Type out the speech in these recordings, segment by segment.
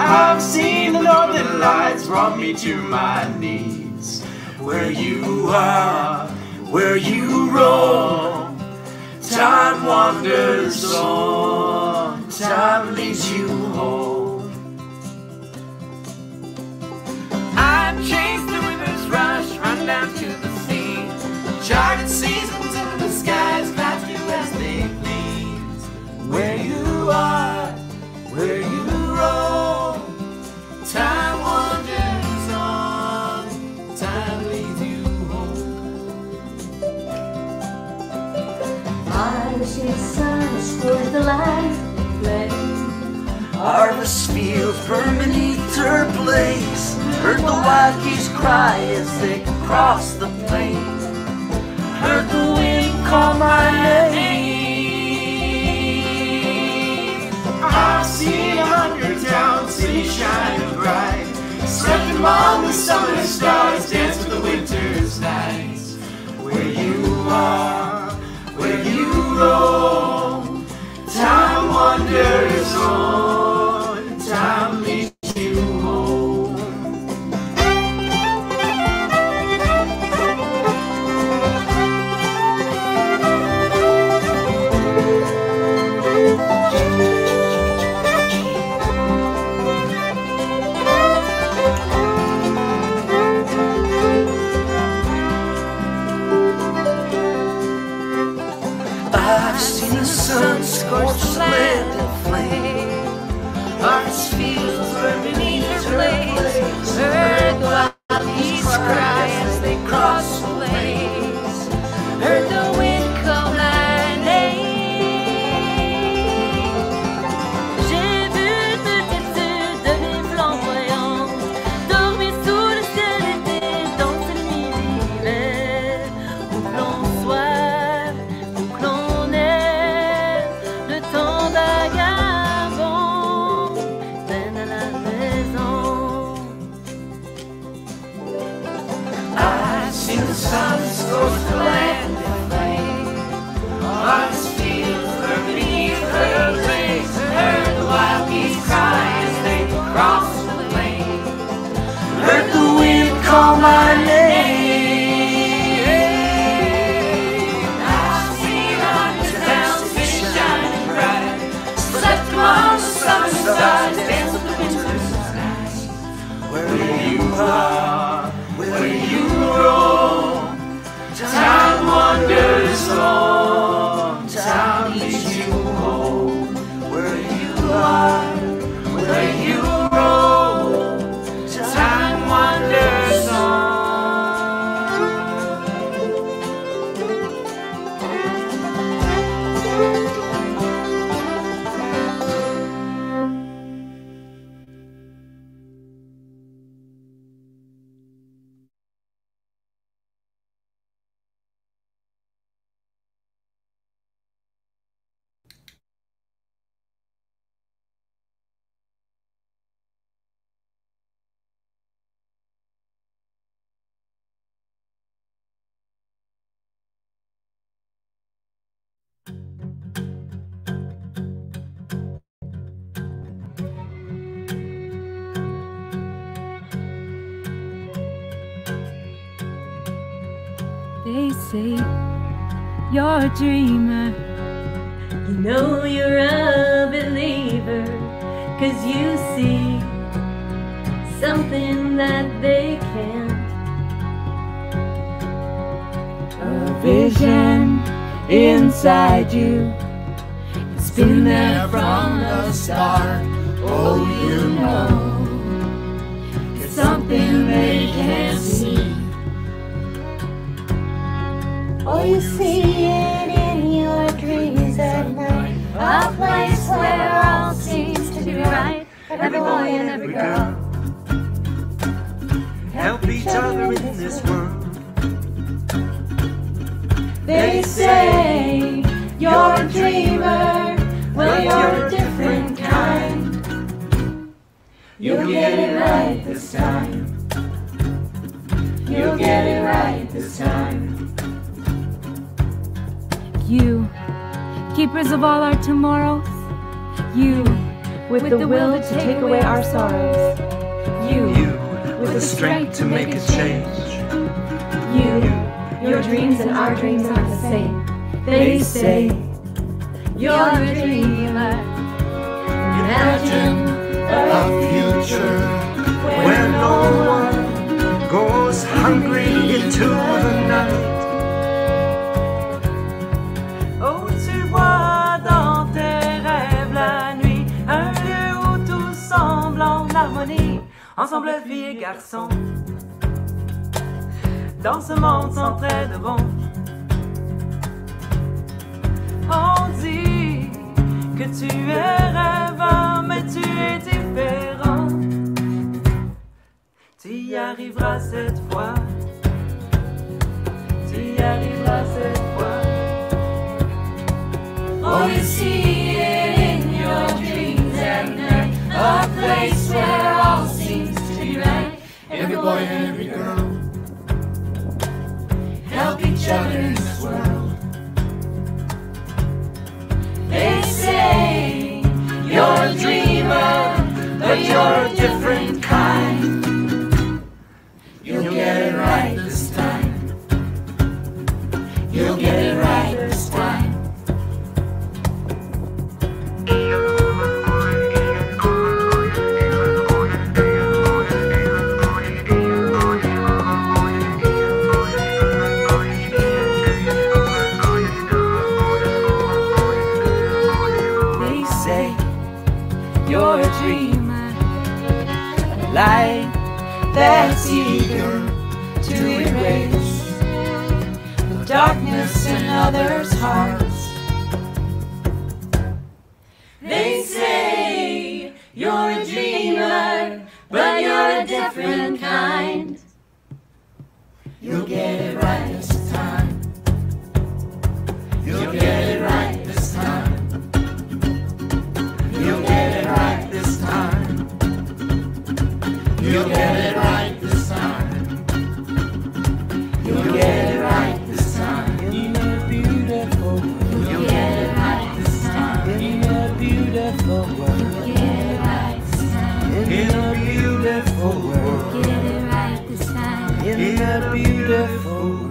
I've seen the northern lights brought me to my knees. Where you are, where you roam, time wanders on, time leads you home. I've chased the river's rush, run down to the sea, charted seasons into the skies, clouds do as they please. Where you are, where you roam, time wanders on, time leads you home. I see the sun squirt the light flame. Harvest fields burn beneath her blaze. Heard the wild geese cry as they cross the plain. Heard the wind call my name. I've seen 100 towns, cities shining bright, slept among the summer stars, danced with the winter's nights. Where you are, where you roam, time wanders on, time leads you home. I've seen the sun scorch the land in flame. Harvest fields burn beneath her blaze. Heard the wild geese cry as they cross the plains. Heard the wind call my name. J'ai vu une multitude de nuits flamboyantes dormir sous le ciel d'été dans cette nuit d'hiver. Où que l'on soit, où que l'on est, le temps vagabond mène à la maison. I've seen the sun scorch the land in flame. Harvest fields burn beneath her blaze. Heard the wild geese cry as they cross the plain. Heard the wind call my name. I've seen 100 towns, cities shining bright, slept among the summer stars, danced with the winter's night. Where you are, where you roam, time wanders on, time leads you home. Where you are, where you roam, time wanders on. They say you're a dreamer. You know you're a believer, 'cause you see something that they can't. A vision inside you, it's been there from the start. Oh, you know, it's something they can't see. Oh, you see it in your dreams at night, a place where all seems to be right. Every boy and every girl Help each other in this world. They say you're a dreamer, well, you're a different kind. You'll get it right this time. You'll get it right this time. You, keepers of all our tomorrows, you with the will to take away our sorrows. You, with the strength to make a change. Your dreams and our dreams aren't the same. They say you're a dreamer. Imagine A future where no one goes hungry into the night. Oh, tu vois dans tes rêves la nuit un lieu où tout semble en harmonie. Ensemble, filles et garçons, dans ce monde s'entraideront. On dit que tu es rêveur, mais tu es différent. Tu y arriveras cette fois. Tu y arriveras cette fois. oh, you see it in your dreams at night, a place where all seems to be right. Every boy and every girl help each other in this world. They say you're a dreamer, but you're a different kind. You'll get it right this time. You'll get it right this time. They say you're a dreamer, a light that's eager to erase the darkness in others' hearts. They say you're a dreamer, but you're a different kind. You'll get it right this time. You'll get it right this time. You'll get it right this time. You'll get it right this time. You'll get it right this time. In a beautiful world, You'll get it right this time. in a beautiful world, Get it right this time. in a beautiful world, Get it right this time. in a beautiful world.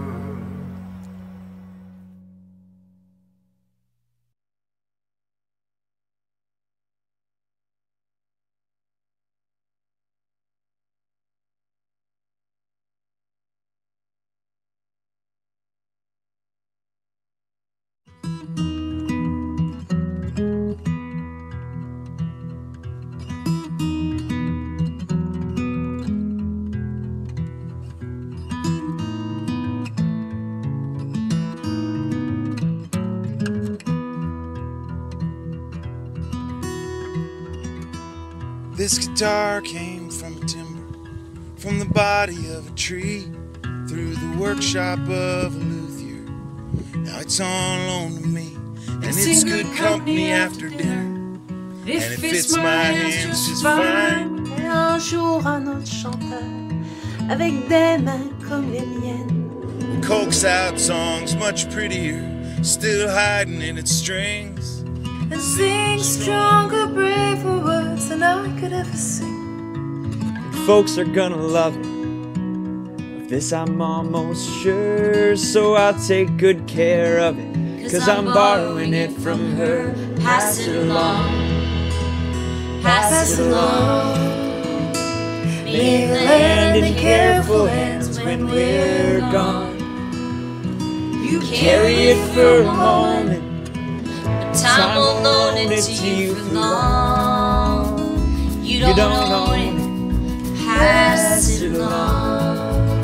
This guitar came from timber, from the body of a tree, through the workshop of a luthier. Now it's on loan to me, and it's good company after dinner, and it fits my hands just fine. Et un jour un autre chanteur, avec des mains comme les miennes, Coax out songs much prettier, still hiding in its strings. and sing stronger, braver words than I could ever sing. Folks are gonna love it. Of this I'm almost sure, so I'll take good care of it, 'cause I'm borrowing it from her. Pass it along. Pass it along. May it land in careful hands when we're gone. You carry it for a moment, but time won't loan it to you for long. You don't own it. Pass it along.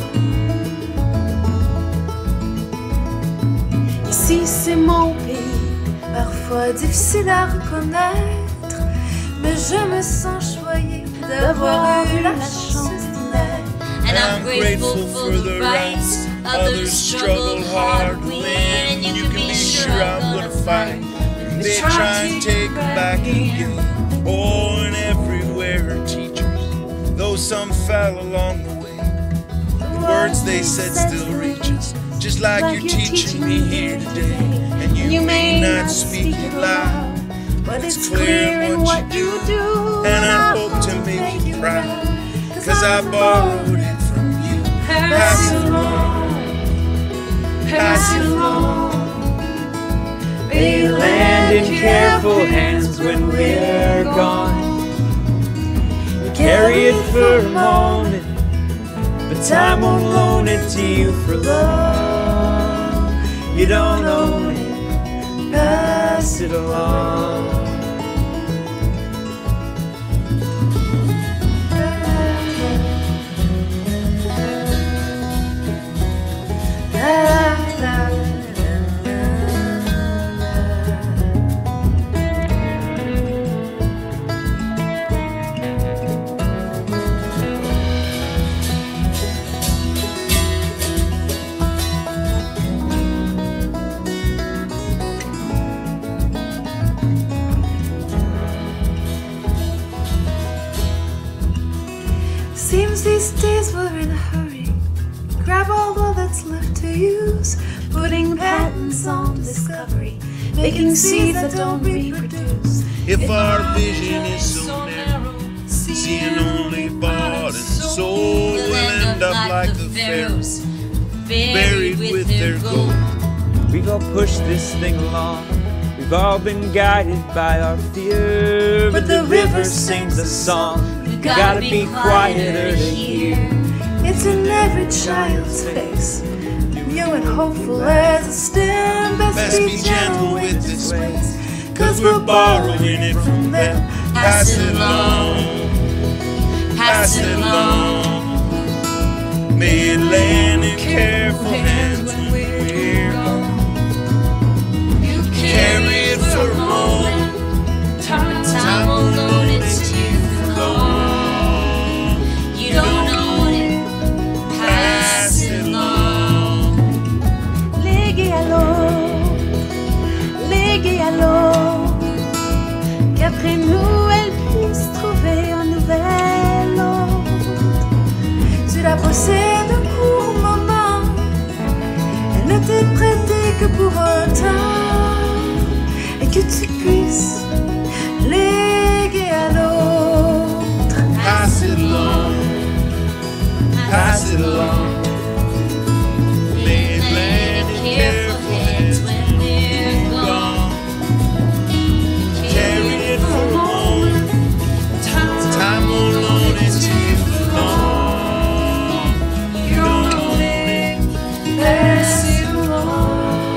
Ici c'est mon pays, parfois difficile à reconnaître, mais je me sens choyée d'avoir eu la chance d'y naître. And I'm grateful for the rights others struggle hard to win. And you can be sure I'm gonna fight. They try and take it back again. Oh, and everywhere are teachers, though some fell along the way. The words they said still reach us, just like you're teaching me here today. And you may not speak it loud, but it's clear in what you do. And I hope to make you proud, 'cause I borrowed it from you. Pass it along, pass it along. May it land in careful hands when we're gone. Carry it for a moment, but time won't loan it to you for long. You don't own it, pass it along. Seems these days we're in a hurry. Grab all that's left to use, putting patents on discovery, making seeds that don't reproduce. If our vision is so narrow, seeing only bought and sold, we'll end up like the pharaohs, buried with their gold. We gon' push this thing along. We've all been guided by our fear, but the river sings a song. You gotta be quieter to hear. It's in every child's face, new and hopeful as a stem. Best be gentle with this ways, 'cause we're borrowing it from them. Pass it along, pass it along. May it land in careful hands when we're gone. Carry it for a moment, time won't loan it to you for long. You don't own it, pass it along. Légué à l'eau, qu'après nous elle puisse trouver un nouvel hôte. Tu la possèdes un court moment, elle ne t'est prêtée que pour un temps, et que tu puisses léguer à l'autre. Pass it along, pass it along. May it land in careful hands when we're gone. Carry it for a moment, time won't loan it to you for long. You don't own it, pass it along.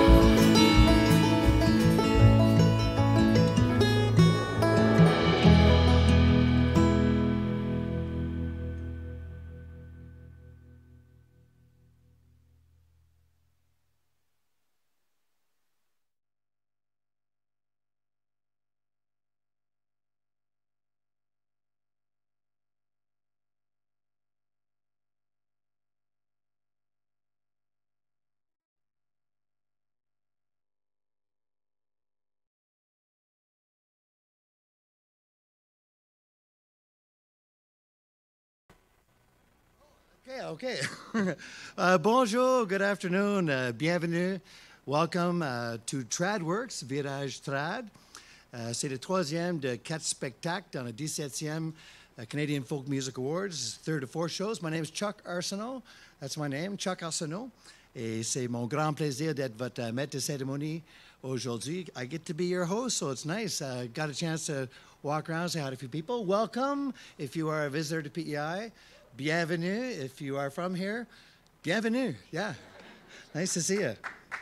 Okay. Bonjour, good afternoon, bienvenue. Welcome to Tradworks, Virage Trad. C'est le troisième de 4 spectacles dans le 17e Canadian Folk Music Awards, 3rd to 4 shows. My name is Chuck Arsenault. That's my name, Chuck Arsenault. Et c'est mon grand plaisir d'être votre maître de cérémonie aujourd'hui. I get to be your host, so it's nice. I got a chance to walk around, say hi to a few people. Welcome if you are a visitor to PEI. Bienvenue if you are from here. Bienvenue, yeah. Nice to see you.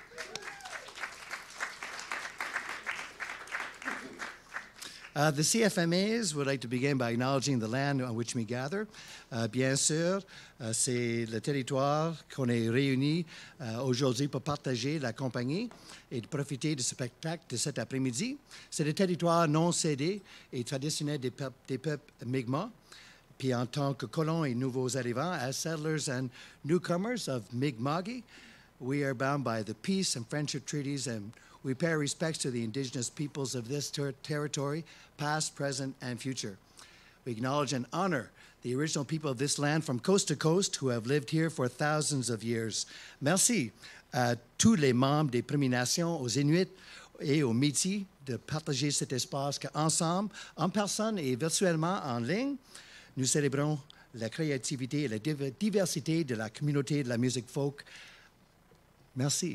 The CFMAs would like to begin by acknowledging the land on which we gather. Bien sûr, c'est le territoire qu'on est réunis aujourd'hui pour partager la compagnie et de profiter de ce spectacle de cet après-midi. C'est le territoire non cédé et traditionnel des peuples Mi'kmaq. Puis en tant que colons et nouveaux arrivants, as settlers and newcomers of Mi'kma'ki, we are bound by the peace and friendship treaties, and we pay our respects to the indigenous peoples of this territory, past, present, and future. We acknowledge and honor the original people of this land from coast to coast who have lived here for thousands of years. Merci à tous les membres des Premières Nations, aux Inuits et aux Métis de partager cet espace qu'ensemble, en personne et virtuellement en ligne, nous célébrons la créativité et la diversité de la communauté de la musique folk. Merci.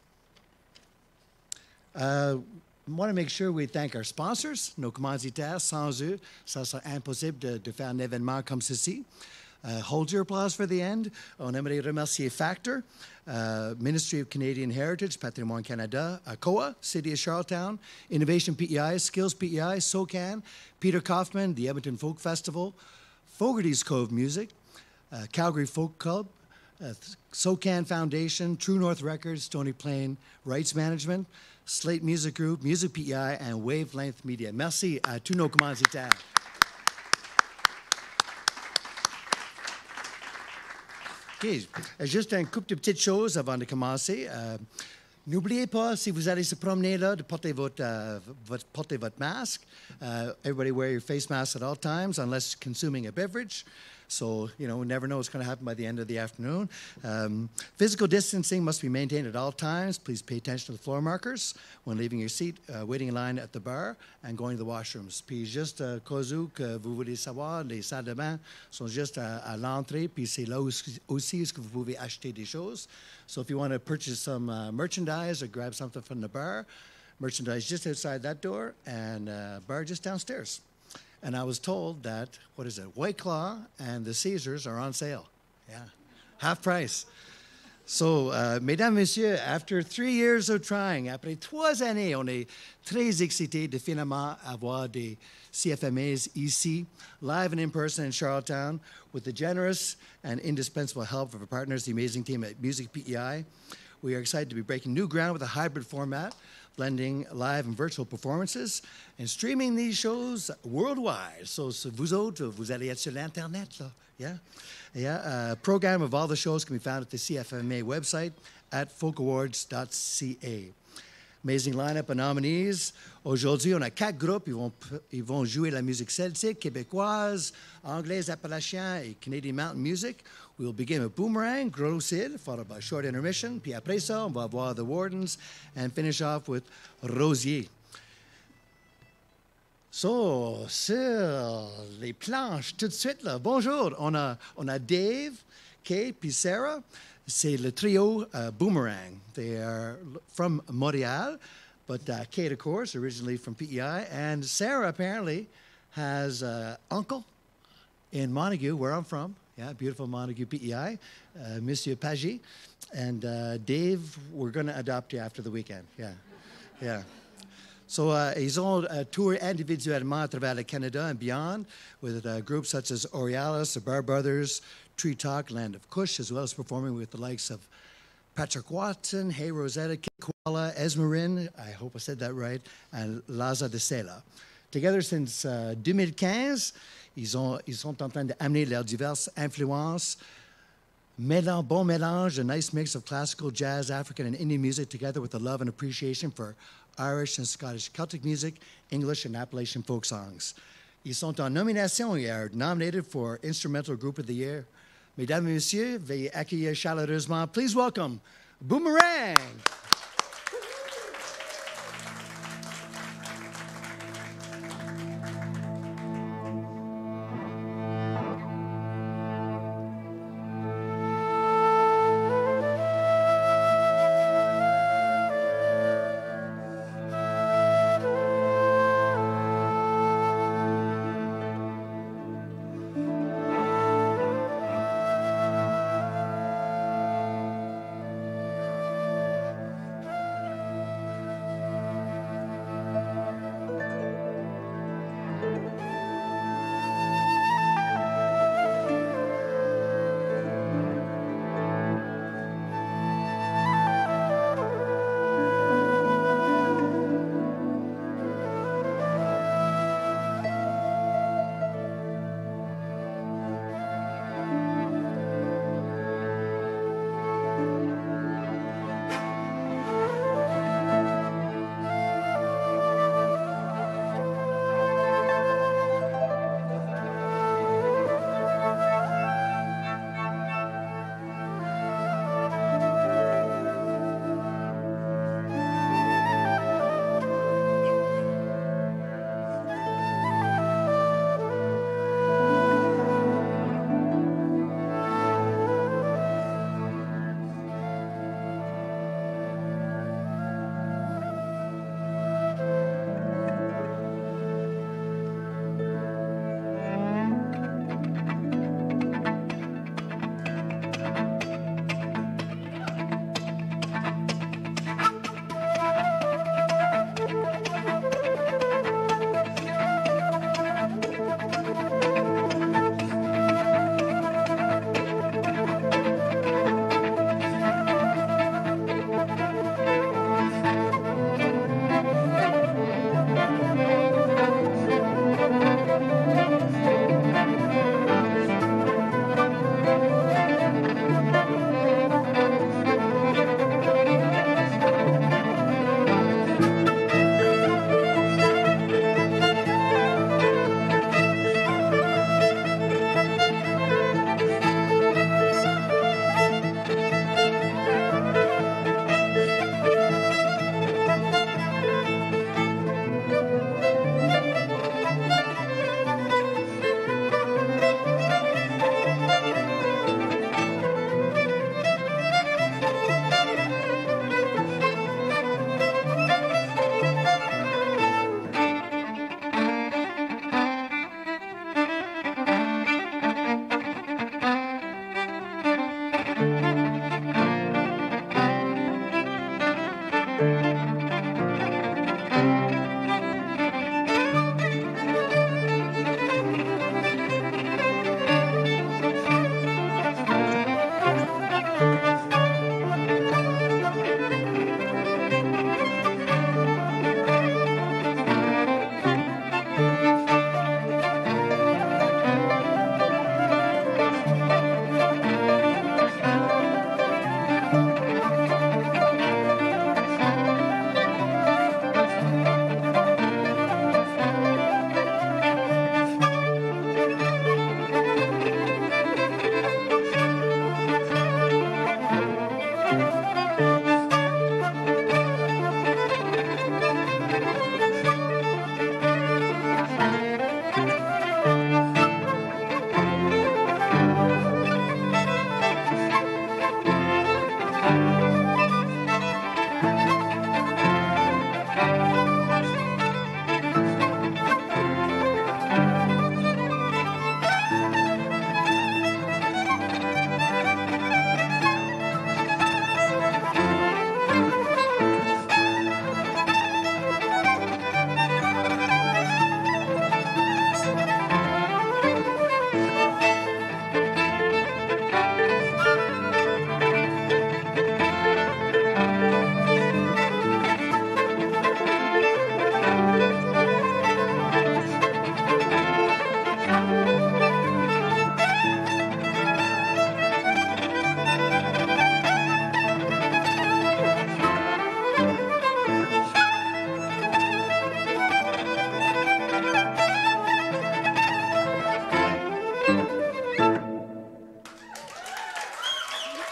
I want to make sure we thank our sponsors, nos commanditaires. Sans eux, ça serait impossible de faire un événement comme ceci. Hold your applause for the end. On aimerait remercier Factor, Ministry of Canadian Heritage, Patrimoine Canada, ACOA, City of Charlottetown, Innovation PEI, Skills PEI, SOCAN, Peter Kaufman, the Edmonton Folk Festival, Fogarty's Cove Music, Calgary Folk Club, SOCAN Foundation, True North Records, Stony Plain Rights Management, Slate Music Group, Music PEI, and Wavelength Media. Merci à tous nos commanditaires. OK. Juste un couple de petites choses avant de commencer. N'oubliez pas, si vous allez se promener là, de porter votre masque. Everybody wear your face mask at all times unless consuming a beverage. So, we never know what's going to happen by the end of the afternoon. Physical distancing must be maintained at all times. Please pay attention to the floor markers when leaving your seat, waiting in line at the bar, and going to the washrooms. Puis juste, cas où que vous voulez savoir, les salles de bain sont juste à l'entrée, puis c'est là aussi où vous pouvez acheter des choses. So if you want to purchase some merchandise or grab something from the bar, merchandise just outside that door, and bar just downstairs. And I was told that, White Claw and the Caesars are on sale. Yeah, half price. So, mesdames, messieurs, after 3 years of trying, après 3 années, on est très excités de finalement avoir des CFMAs ici, live and in person in Charlottetown, with the generous and indispensable help of our partners, the amazing team at Music PEI. We are excited to be breaking new ground with a hybrid format, blending live and virtual performances, and streaming these shows worldwide. So vous autres, vous allez être sur l'Internet, là. Yeah. A program of all the shows can be found at the CFMA website at folkawards.ca. Amazing lineup of nominees. Aujourd'hui, on a 4 groupes. Ils vont jouer la musique celtique, québécoise, anglaise, appalachienne et Canadian Mountain Music. We'll begin with Boomerang, Gros Cid, followed by short intermission. Puis après ça, on va avoir The Wardens and finish off with Rosier. So, sur les planches, tout de suite, là. Bonjour, on a Dave, Kay, puis Sarah. C'est le trio Boomerang. They are from Montreal, but Kate, of course, originally from PEI. And Sarah apparently has an uncle in Montague, where I'm from. Yeah, beautiful Montague, PEI, Monsieur Pagé. And Dave, we're going to adopt you after the weekend. Yeah. So ils ont tourné individuellement à travers le Canada and beyond with groups such as Aurealis, the Bar Brothers, Tree Talk, Land of Kush, as well as performing with the likes of Patrick Watson, Hey Rosetta, Kid Koala, Esmerin, I hope I said that right, and Laza de Sela. Together since 2015, ils sont en train d'amener leurs diverses influences, bon mélange, a nice mix of classical, jazz, African, and Indian music together with a love and appreciation for Irish and Scottish Celtic music, English and Appalachian folk songs. Ils sont en nomination hier, nominated for Instrumental Group of the Year. Mesdames et messieurs, veuillez accueillir chaleureusement. Please welcome Boomerang.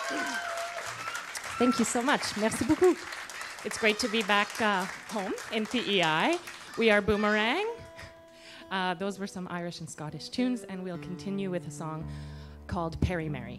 Thank you so much. Merci beaucoup. It's great to be back home in PEI. We are Boomerang. Those were some Irish and Scottish tunes, and we'll continue with a song called Perry Mary.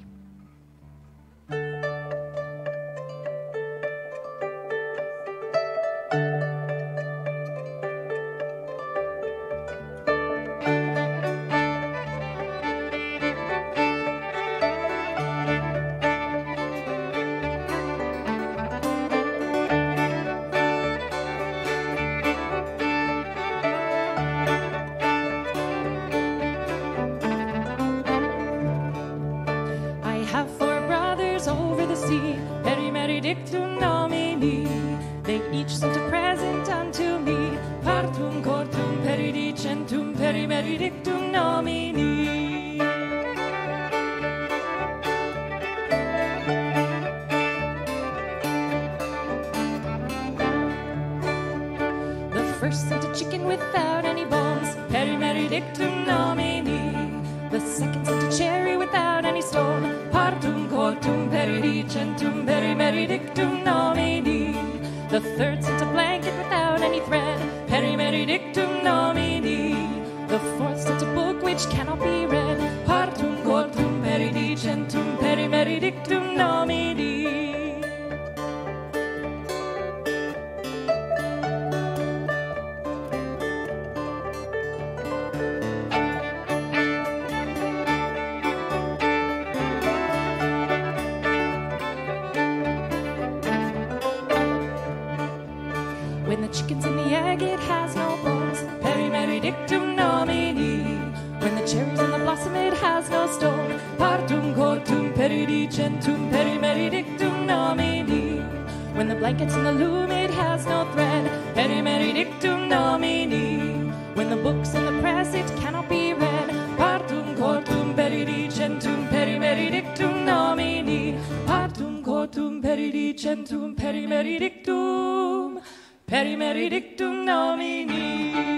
First sent a chicken without any bones, Peri Meri Dictum Nomini. The second sent a cherry without any stone, Partum Cortum Peri Dicentum Peri Meri Dictum Nomini. The third sent a blanket without any thread, Peri Meri Dictum Nomini. The fourth sent a book which cannot be read, Partum Cortum Peri Dicentum Peri Meri Dictum Nomini. When the chicken's in the egg, it has no bones, Peri Meri Dictum Nomini. When the cherry's in the blossom, it has no stone, Partum Cortum Peri Dicentum Peri Meri Dictum Nomini. When the blanket's in the loom, it has no thread, Peri Meri Dictum Nomini. When the book's in the press, it cannot be read, Partum Cortum Peri Dicentum Peri Meri Dictum Nomini. Partum Cortum Peri Dicentum Peri Meri Dictum Peri Meri Dictum Nomini.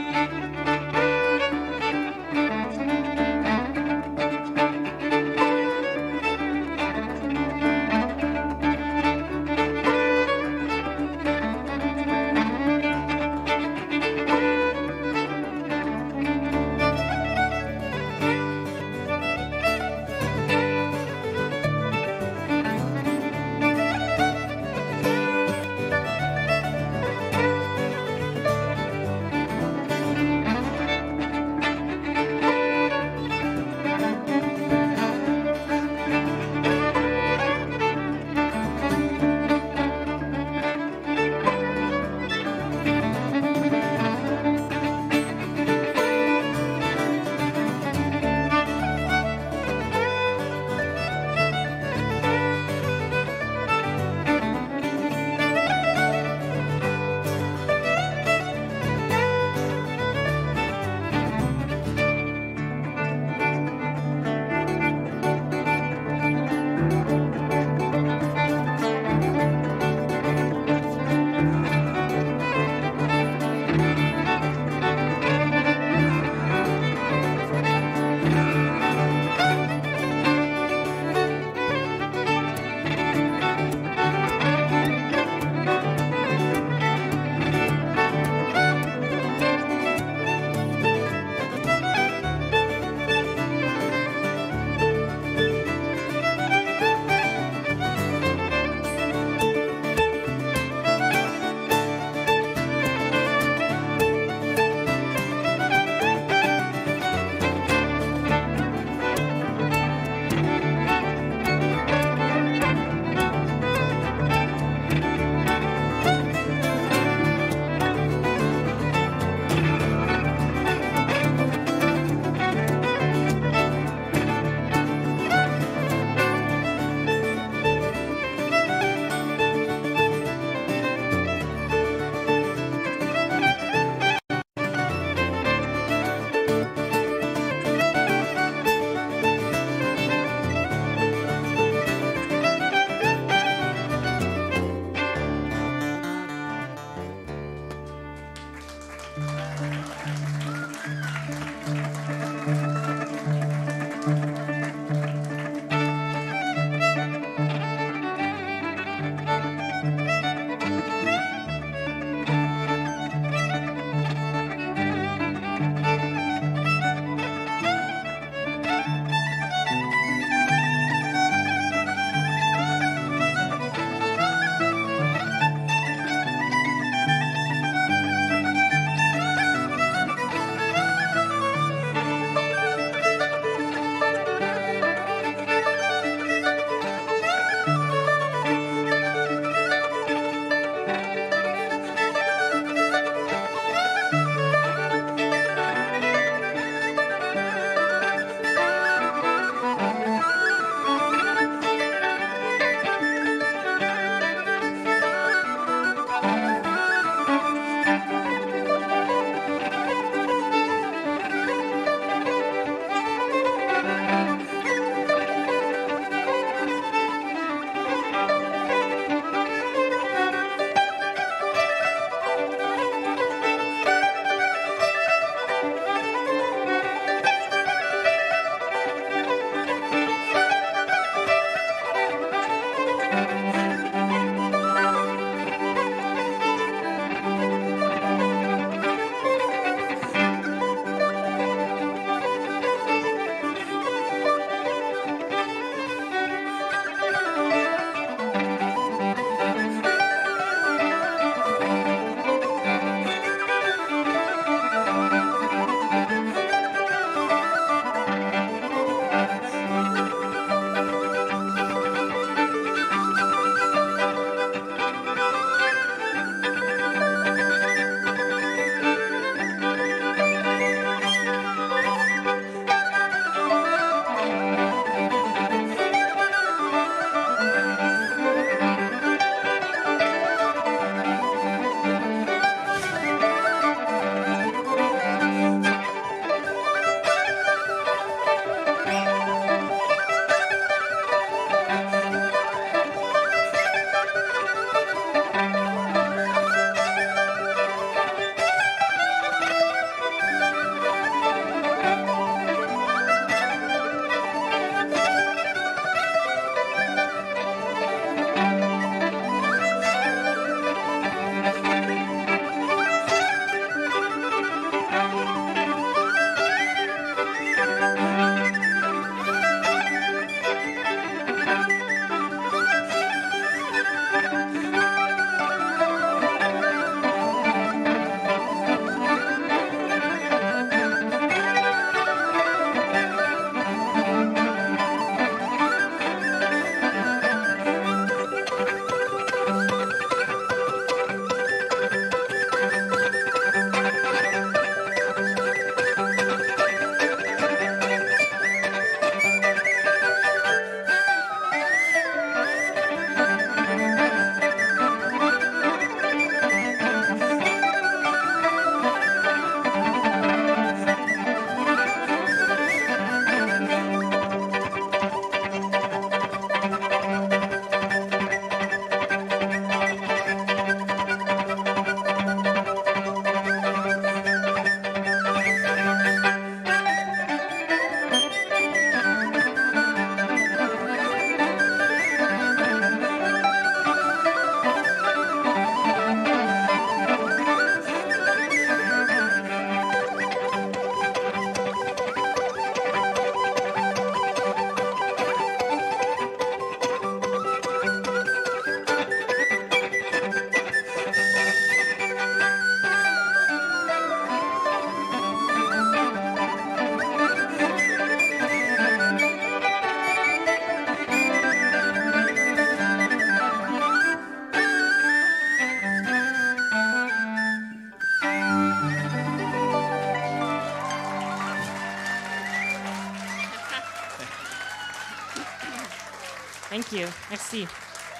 Thank you. Merci.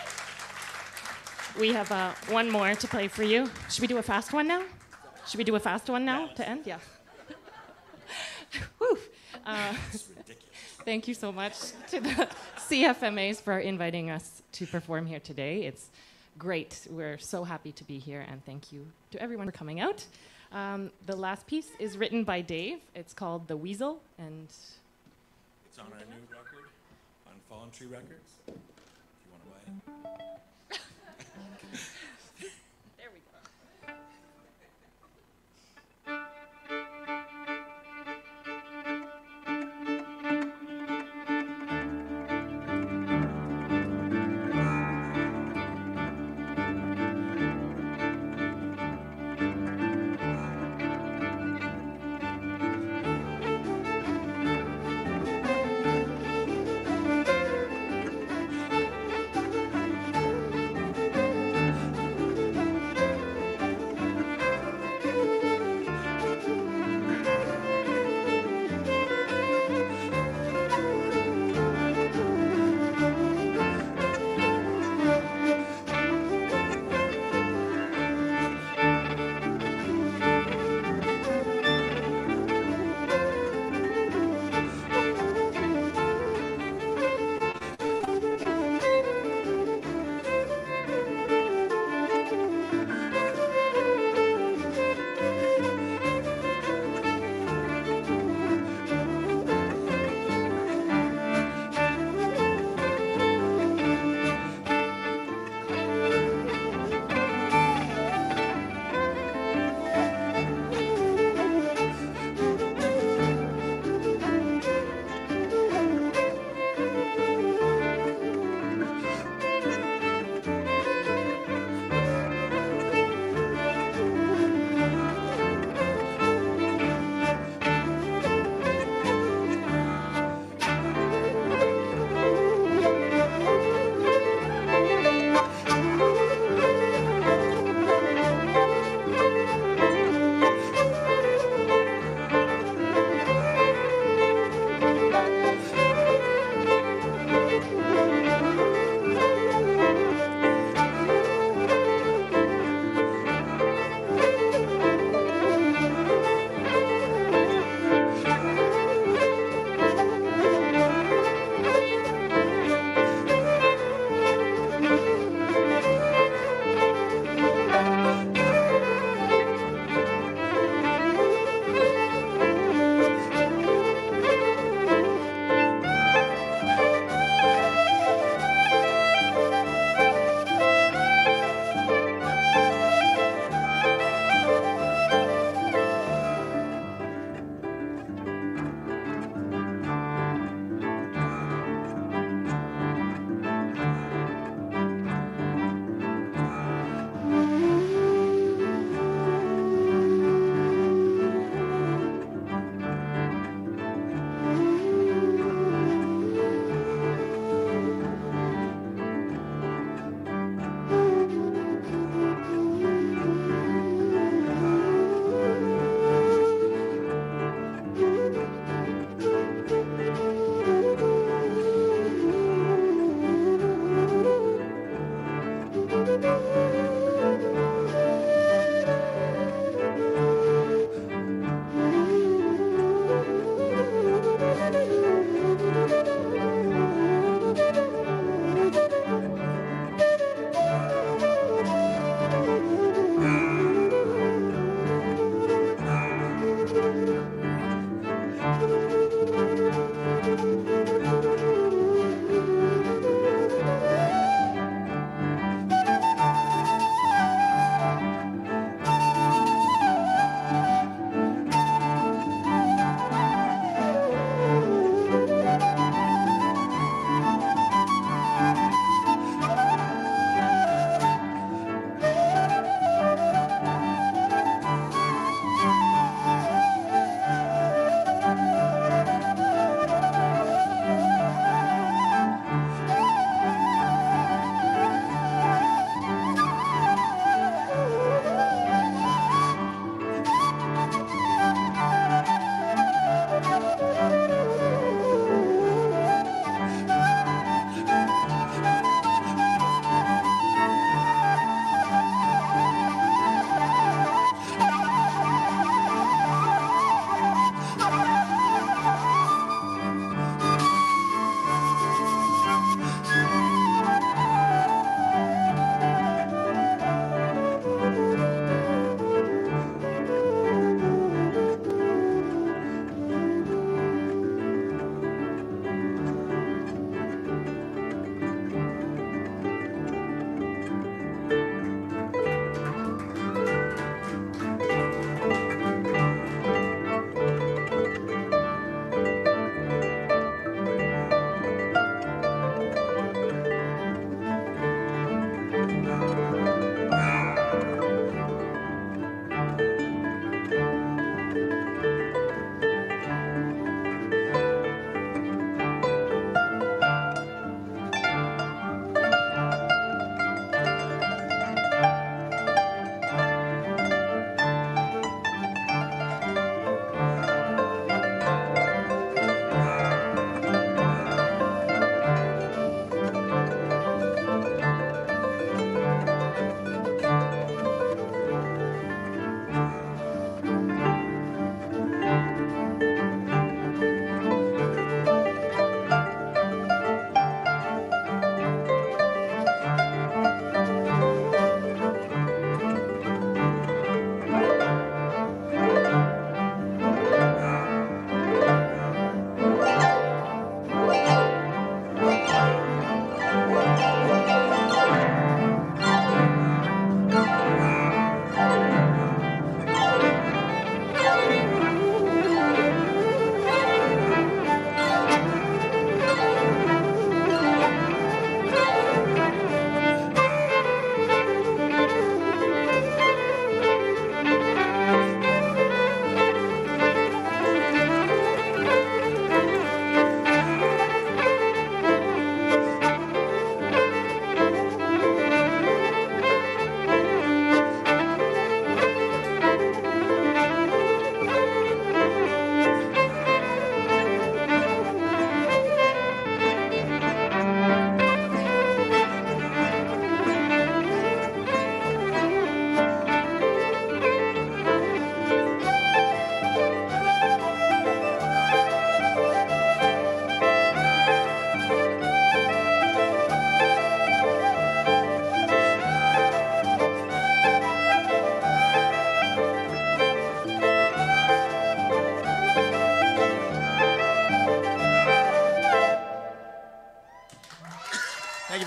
We have one more to play for you. Should we do a fast one now? Should we do a fast one now to end? Yeah. Woo. Thank you so much to the CFMAs for inviting us to perform here today. It's great. We're so happy to be here, and thank you to everyone for coming out. The last piece is written by Dave. It's called The Weasel, and it's on our new record, on Fallen Tree Records, if you want to buy it. there we go.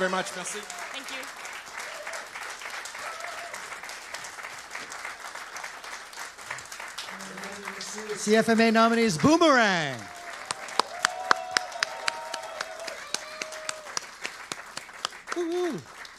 very much. Merci. Thank you. CFMA nominees Boomerang. Woo-hoo.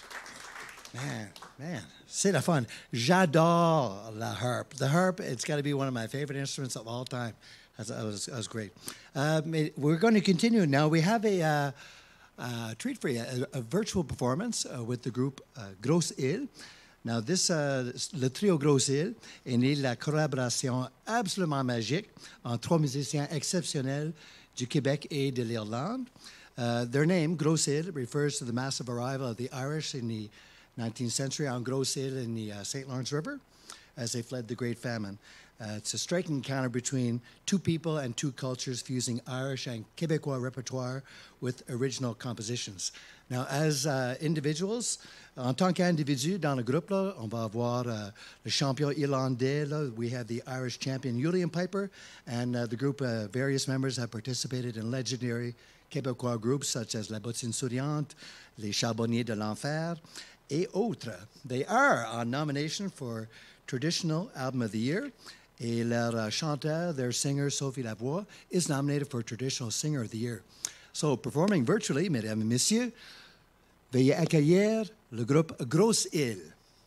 Man, c'est la fun. J'adore la harp. The harp, it's got to be one of my favorite instruments of all time. That was great. We're going to continue now. We have a treat for you, a virtual performance with the group Grosse Île. Now, le trio Grosse Île est né de la collaboration absolument magique entre trois musiciens exceptionnels du Québec et de l'Irlande. Their name, Grosse Île, refers to the massive arrival of the Irish in the 19th century on Grosse Île in the St. Lawrence River as they fled the Great Famine. It's a striking encounter between two people and two cultures fusing Irish and Québécois repertoire with original compositions. Now, as individuals, en tant qu'individu dans le groupe, là, on va avoir le champion irlandais. Là, we have the Irish champion Julian Piper, and the group, various members have participated in legendary Québécois groups such as La Bottine Souriante, Les Charbonniers de l'Enfer, et autres. They are on nomination for Traditional Album of the Year. Et leur chanteur, their singer, Sophie Lavoie, is nominated for Traditional Singer of the Year. So, performing virtually, mesdames et messieurs, veuillez accueillir le groupe Grosse Île.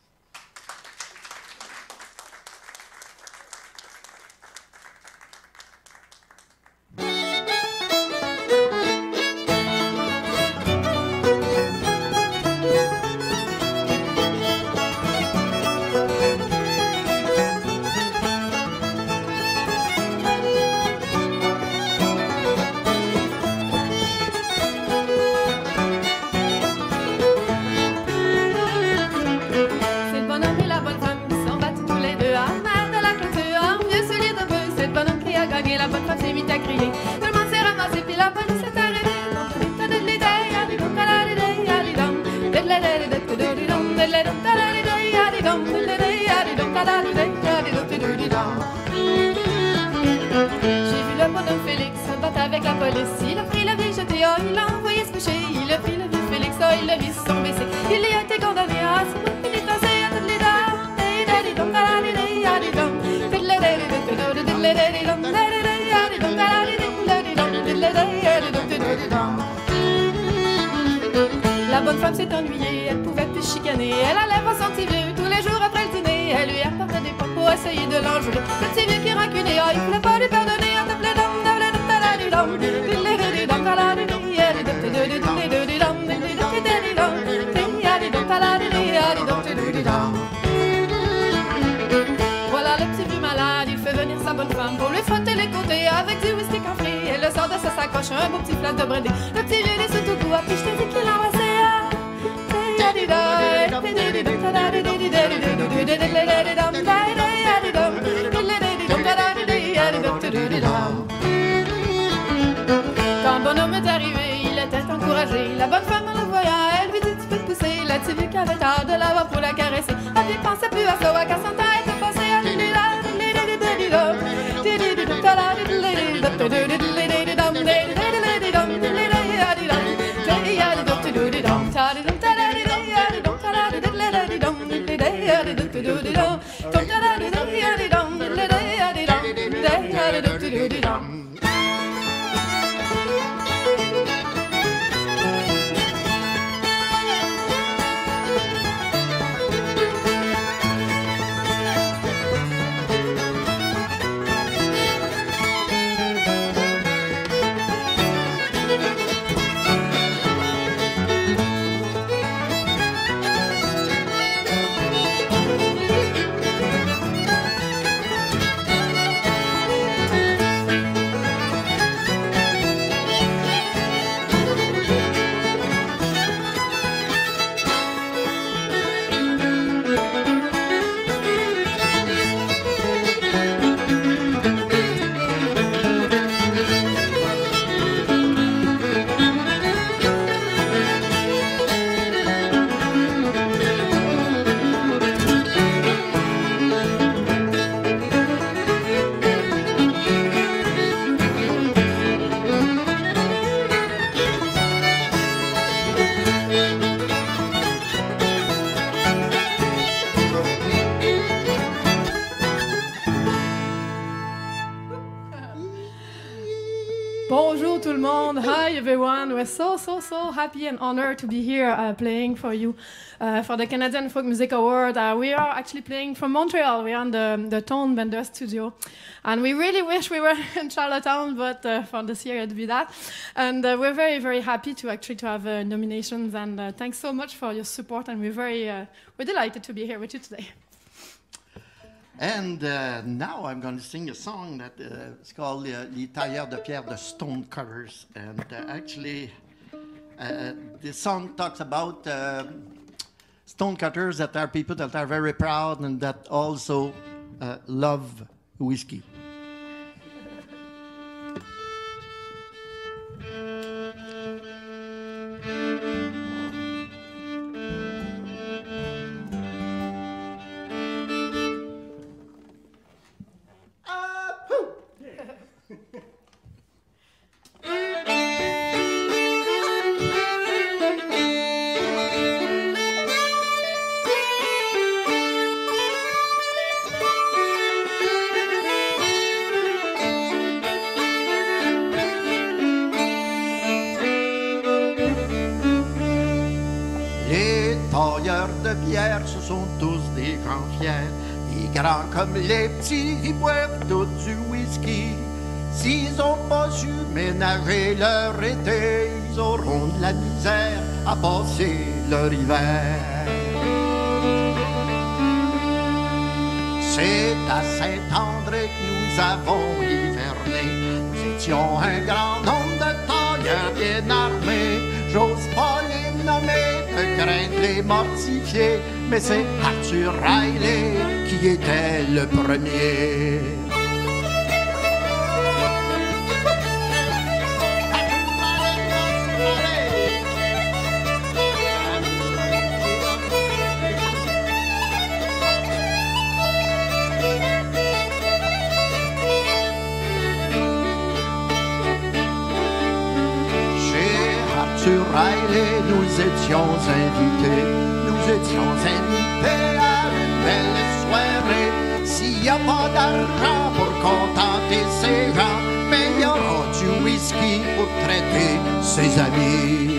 La bonne femme s'est ennuyée, elle pouvait plus chicaner. Elle allait voir son petit vieux tous les jours après le dîner. Elle lui apportait des pommes pour essayer de l'enjouer. Le petit vieux qui rancunait, il voulait pas lui pardonner. Voilà le petit vieux malade, il fait venir sa bonne femme pour lui frotter les côtés avec du whisky campé. Elle le sort de sa sacoche, un beau petit flat de brandy. Le petit vieux les sous tout goût, puis je t'ai dit qu'il l'embrassait. Quand le bonhomme est arrivé, il était encouragé. La bonne femme en le voyant, elle lui dit tu peux te pousser. Le petit vieux qui avait hâte de l'avoir pour la caresser. Elle n'y pensait plus à ça, qu'à son temps était passé. Hi everyone, we're so happy and honored to be here playing for you for the Canadian Folk Music Award. We are actually playing from Montreal. We're on the Tone Bender studio. And we really wish we were in Charlottetown, but for this year it'd be that. And we're very, very happy to have nominations. And thanks so much for your support. And we're delighted to be here with you today. And now I'm going to sing a song that is called Les Tailleurs de Pierre, the Stone Cutters. And actually, this song talks about stone cutters that are people that are very proud and that also love whiskey. Ce sont tous des grands fiers, les grands comme les petits, ils boivent tous du whisky. S'ils n'ont pas su ménager leur été, ils auront de la misère à passer leur hiver. C'est à Saint-André que nous avons hiverné. Nous étions un grand nombre de tailleurs bien armés. J'ose pas les nommer, de craindre les mortifier, mais c'est Arthur Riley qui était le premier. Sur Riley, nous étions invités à une belle soirée. S'il n'y a pas d'argent pour contenter ces gens, mais il y aura du whisky pour traiter ses amis.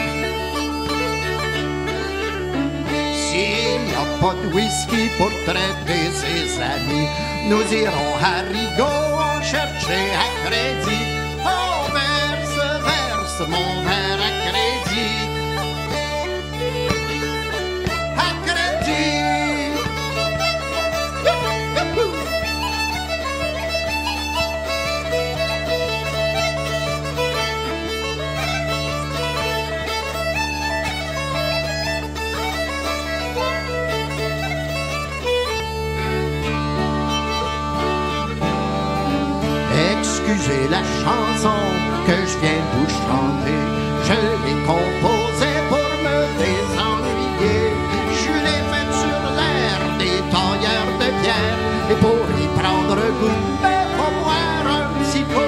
S'il n'y a pas de whisky pour traiter ses amis, nous irons à Rigaud en chercher à crédit. Oh, verse mon verre à crédit. À crédit. Excusez la chanson que je viens de vous chanter, je l'ai composée pour me désennuyer. Je l'ai faite sur l'air des tailleurs de pierre, et pour y prendre goût, mais pour boire un petit coup.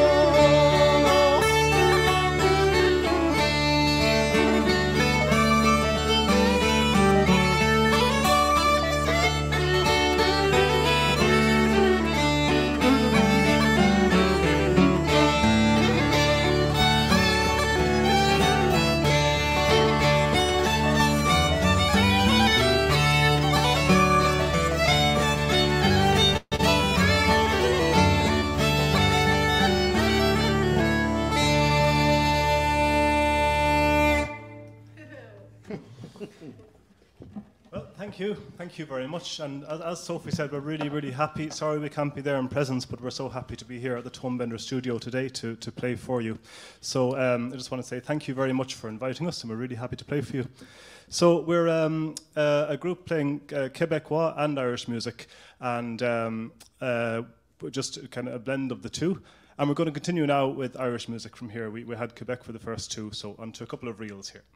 Thank you very much. And as Sophie said, we're really, really happy. Sorry we can't be there in presence, but we're so happy to be here at the Tone Bender studio today to play for you. So I just want to say thank you very much for inviting us, and we're really happy to play for you. So we're a group playing Quebecois and Irish music, and just kind of a blend of the two. And we're going to continue now with Irish music from here. We had Quebec for the first two, so on to a couple of reels here.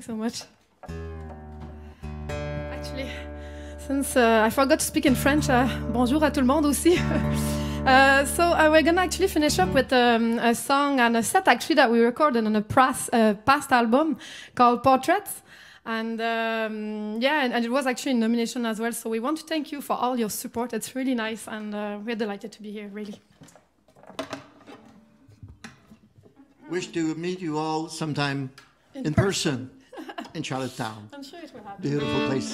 so much. Actually, since I forgot to speak in French, bonjour à tout le monde aussi. So we're gonna actually finish up with a song and a set actually that we recorded on a past album called Portraits. And and it was actually in nomination as well. So we want to thank you for all your support. It's really nice, and we're delighted to be here, really. Wish to meet you all sometime in person in Charlottetown. I'm sure it will happen. Beautiful place.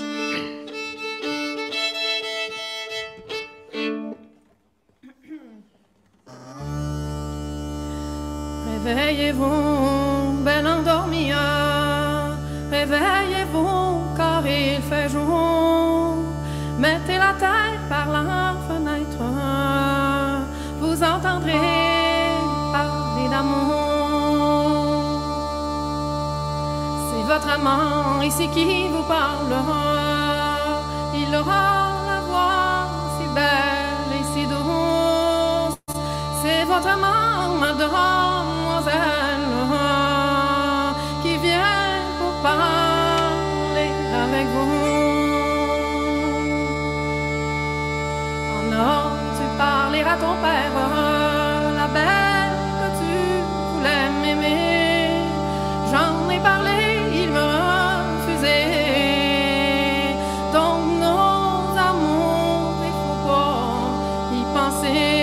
Réveillez-vous, bel endormi, réveillez-vous car il fait jour. Mettez la tête par la fenêtre, vous entendrez parler d'amour. C'est votre amant ici qui vous parlera. Il aura la voix si belle et si douce. C'est votre amant, mademoiselle, qui vient pour parler avec vous. En or, tu parleras à ton père, la belle que tu voulais m'aimer. J'en ai parlé, il me refusait. Donc nos amours, il faut pas y penser.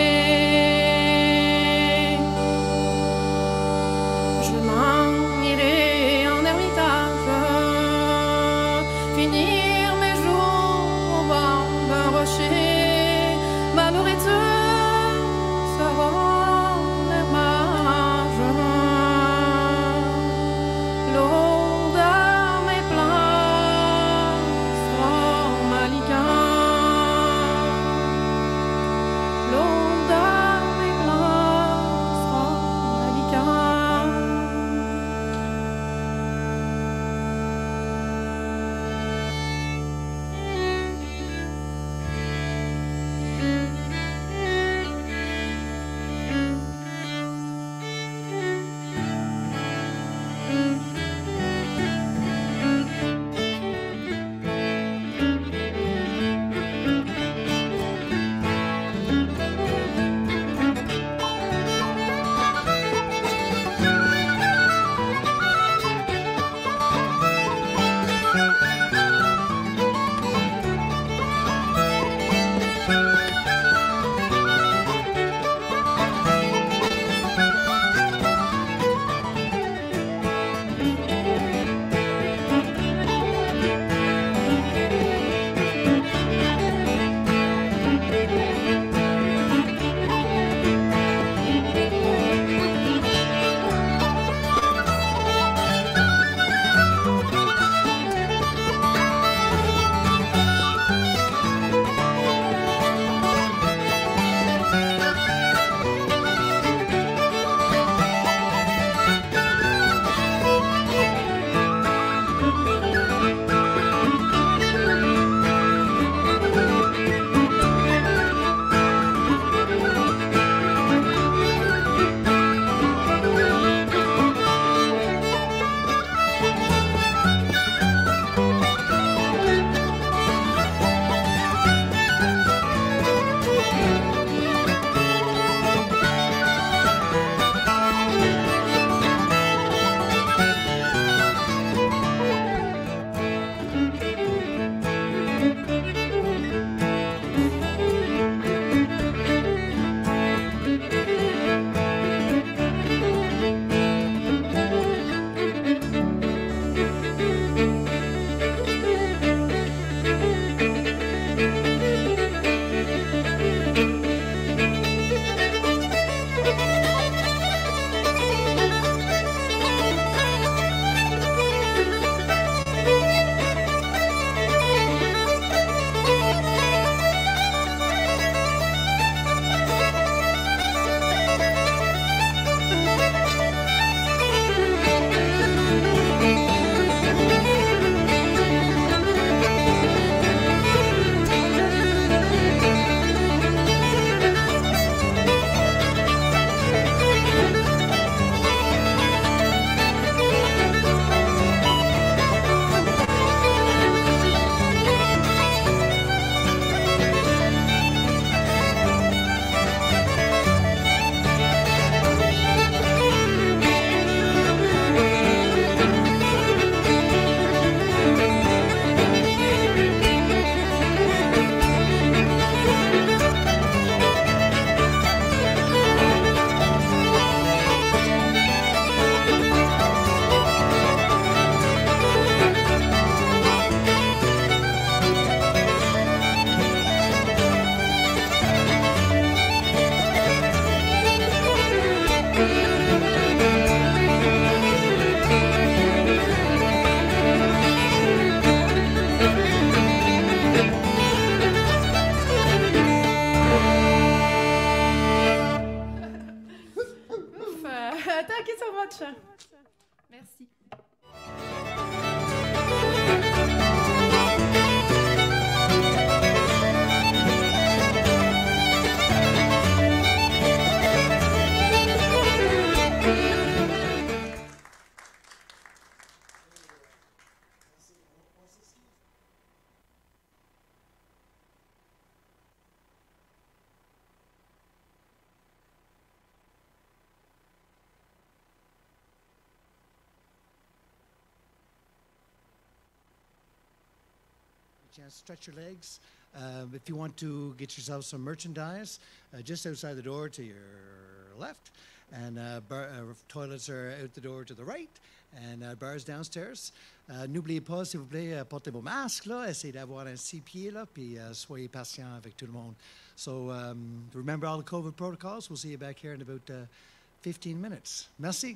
chance to stretch your legs. If you want to get yourself some merchandise, just outside the door to your left, and toilets are out the door to the right, and bars downstairs. N'oubliez pas, s'il vous plaît, portez vos masques, là, essayez d'avoir un 6 pieds, là, puis soyez patient avec tout le monde. So remember all the COVID protocols. We'll see you back here in about 15 minutes. Merci.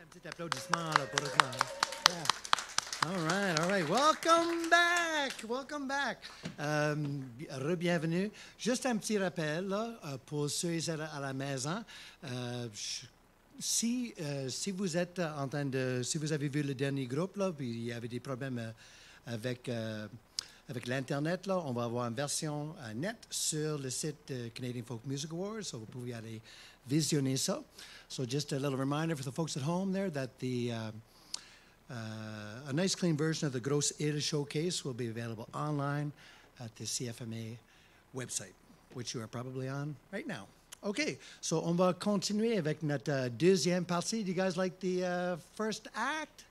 petit applaudissement là, pour Rockman. Yeah. All right. Welcome back. Re-bienvenue. Juste un petit rappel là, pour ceux à la maison. Si vous êtes si vous avez vu le dernier groupe là, puis il y avait des problèmes avec l'Internet, là, on va avoir une version net sur le site Canadian Folk Music Awards, so vous pouvez aller visionner ça. So just a little reminder for the folks at home there that a nice clean version of the Grosse Ile Showcase will be available online at the CFMA website, which you are probably on right now. OK, so on va continuer avec notre deuxième partie. Do you guys like the first act?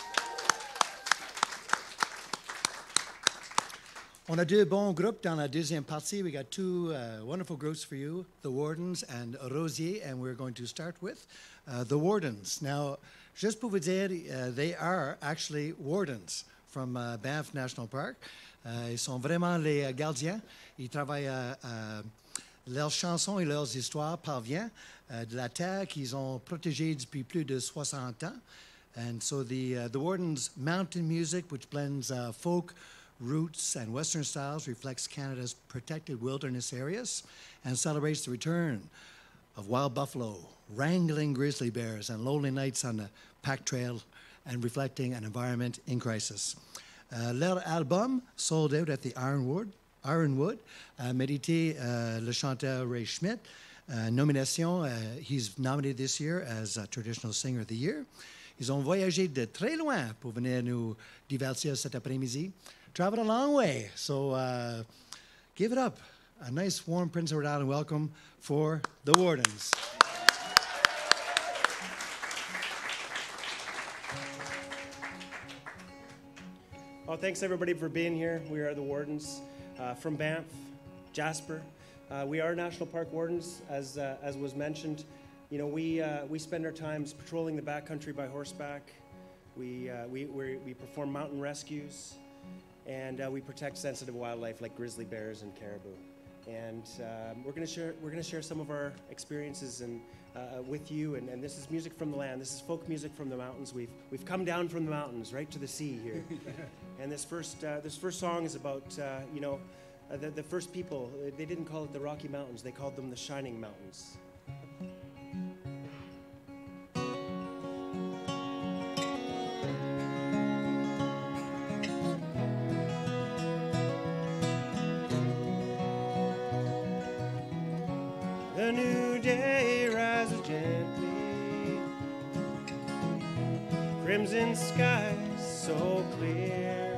On a deux bons groupes dans la deuxième partie. We got two wonderful groups for you, The Wardens and Rosier, and we're going to start with The Wardens. Now, just pour vous dire, they are actually wardens from Banff National Park. Ils sont vraiment les gardiens. Ils travaillent leurs chansons et leurs histoires parviennent de la terre qu'ils ont protégée depuis plus de 60 ans. And so the Wardens' mountain music, which blends folk, roots, and Western styles, reflects Canada's protected wilderness areas and celebrates the return of wild buffalo, wrangling grizzly bears, and lonely nights on the pack trail, and reflecting an environment in crisis. Leur album, sold out at the Ironwood, mérité le chanteur Ray Schmidt. Nomination, he's nominated this year as Traditional Singer of the Year. Ils ont voyagé de très loin pour venir nous divertir cet après-midi. Traveled a long way, so give it up. A nice warm Prince Edward Island welcome for The Wardens. Well, thanks everybody for being here. We are The Wardens from Banff, Jasper. We are National Park Wardens, as was mentioned. You know, we spend our times patrolling the backcountry by horseback. We perform mountain rescues, and we protect sensitive wildlife like grizzly bears and caribou. And we're going to share some of our experiences and with you. And this is music from the land. This is folk music from the mountains. We've come down from the mountains right to the sea here. And this first song is about the first people. They didn't call it the Rocky Mountains. They called them the Shining Mountains. The new day rises gently, crimson skies so clear,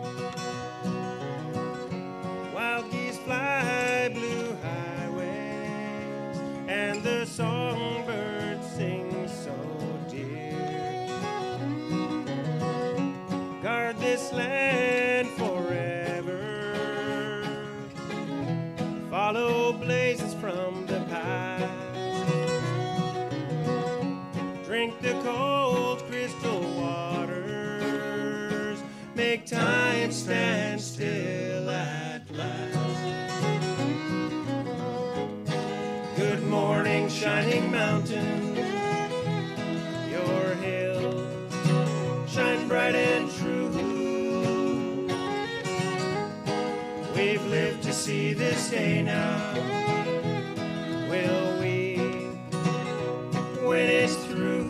wild geese fly blue highways, and the songbirds sing so dear. Guard this land forever, follow blazes from the past, drink the cold crystal waters, make time stand still at last. Good morning, shining mountain, your hills shine bright and true. We've lived to see this day now. Will we, when it's through?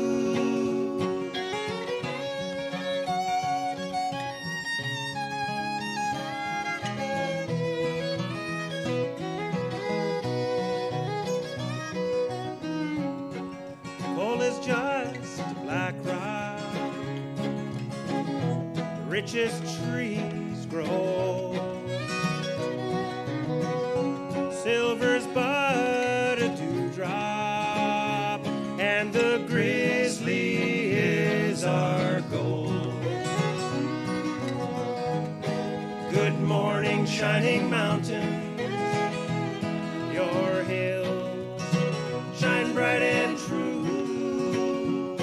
Coal is just black rock, the richest trees grow. Silver's but a dewdrop, and the grizzly is our goal. Good morning, shining mountain, your hills shine bright and true.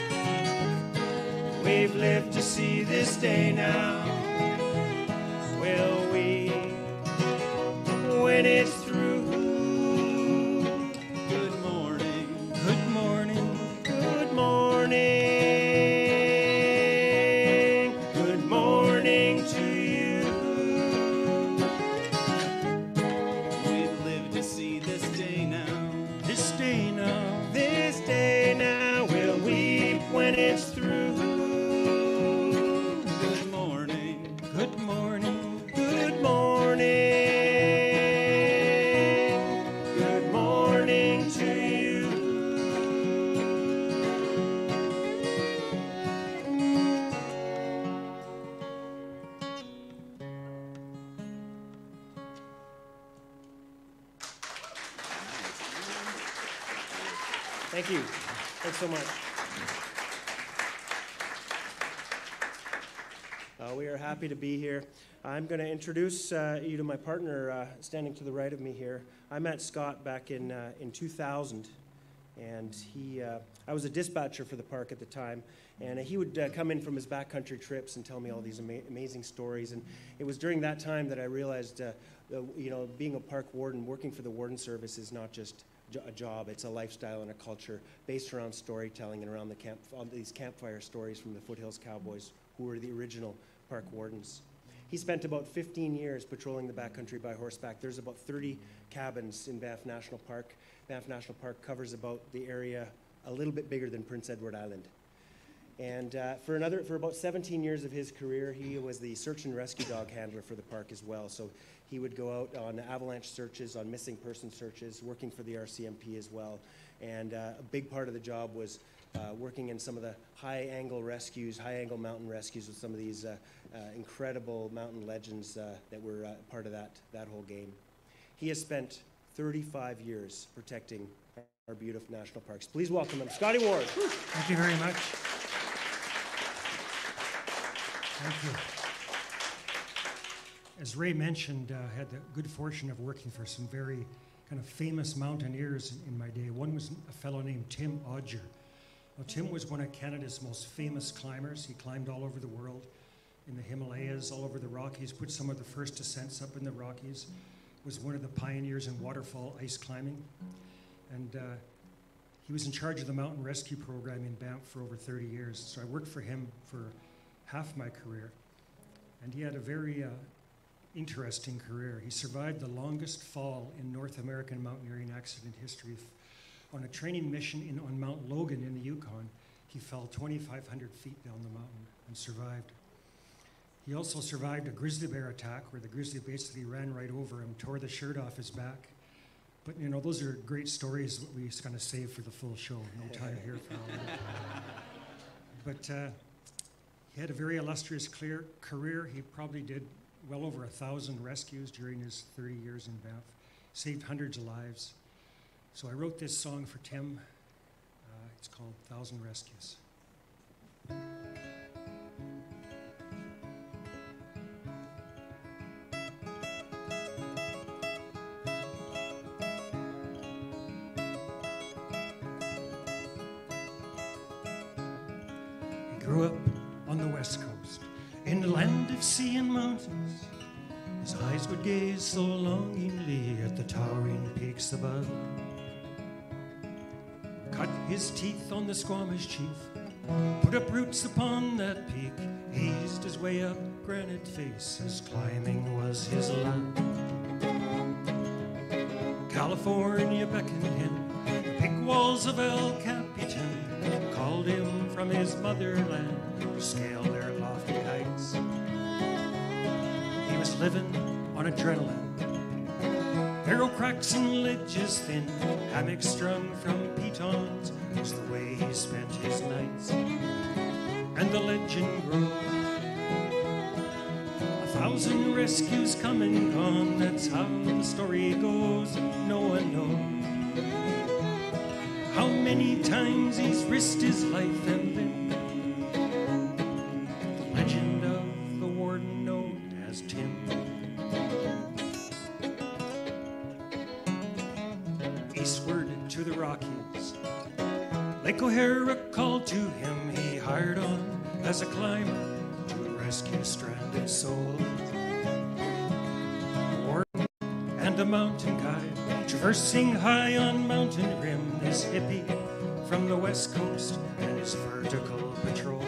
We've lived to see this day now. Will we, when it's through? Good morning, good morning, good morning. Thank you. Thanks so much. We are happy to be here. I'm going to introduce you to my partner standing to the right of me here. I met Scott back in 2000, and I was a dispatcher for the park at the time, and he would come in from his backcountry trips and tell me all these amazing stories. And it was during that time that I realized, being a park warden, working for the Warden Service is not just a job, it's a lifestyle and a culture based around storytelling and around these campfire stories from the Foothills Cowboys, who were the original park wardens. He spent about 15 years patrolling the backcountry by horseback. There's about 30 cabins in Banff National Park. Banff National Park covers about the area a little bit bigger than Prince Edward Island. And for about 17 years of his career, he was the search and rescue dog handler for the park as well. So he would go out on avalanche searches, on missing person searches, working for the RCMP as well. And a big part of the job was working in some of the high-angle rescues, high-angle mountain rescues with some of these incredible mountain legends that were part of that whole game. He has spent 35 years protecting our beautiful national parks. Please welcome him, Scotty Ward. Thank you very much. Thank you. As Ray mentioned, I had the good fortune of working for some very kind of famous mountaineers in my day. One was a fellow named Tim Odger. Well, Tim was one of Canada's most famous climbers. He climbed all over the world, in the Himalayas, all over the Rockies, put some of the first ascents up in the Rockies, was one of the pioneers in waterfall ice climbing. And he was in charge of the mountain rescue program in Banff for over 30 years. So I worked for him for half my career. And he had a very interesting career. He survived the longest fall in North American mountaineering accident history. On a training mission on Mount Logan in the Yukon, he fell 2,500 feet down the mountain and survived. He also survived a grizzly bear attack where the grizzly basically ran right over him, tore the shirt off his back. But you know, those are great stories that we just kind of save for the full show. No time here for all that. But he had a very illustrious career. He probably did well over 1,000 rescues during his 30 years in Banff, saved hundreds of lives. So I wrote this song for Tim. It's called 1,000 Rescues. He grew up on the West Coast, in the land of sea and mountains. His eyes would gaze so longingly at the towering peaks above. Cut his teeth on the Squamish Chief, put up roots upon that peak, eased his way up Granite Faces, climbing was his love. California beckoned him, the big walls of El Capitan called him from his motherland to scale their lofty heights. He was living on adrenaline, barrel cracks and ledges thin, hammocks strung from pitons was the way he spent his nights. And the legend grows, 1,000 rescues come and gone, that's how the story goes, no one knows how many times he's risked his life and then the legend of the warden known as Tim. Eastward to the Rockies, Lake O'Hara called to him. He hired on as a climber to rescue stranded souls. A warden and a mountain guide, traversing high on mountain rim, this hippie from the West Coast and his vertical patrol.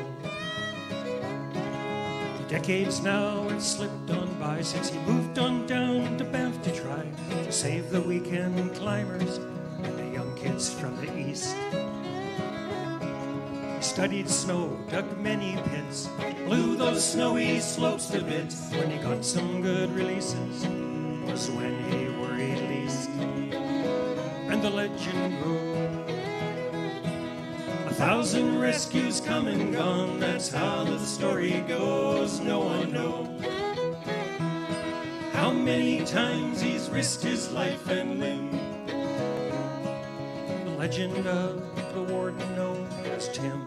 Decades now have slipped on by since he moved on down to Banff to try to save the weekend climbers and the young kids from the east. He studied snow, dug many pits, blew those snowy slopes to bits. When he got some good releases was when he worried least. And the legend grew, 1,000 rescues come and gone, that's how the story goes, no one knows how many times he's risked his life and limb. The legend of was Tim.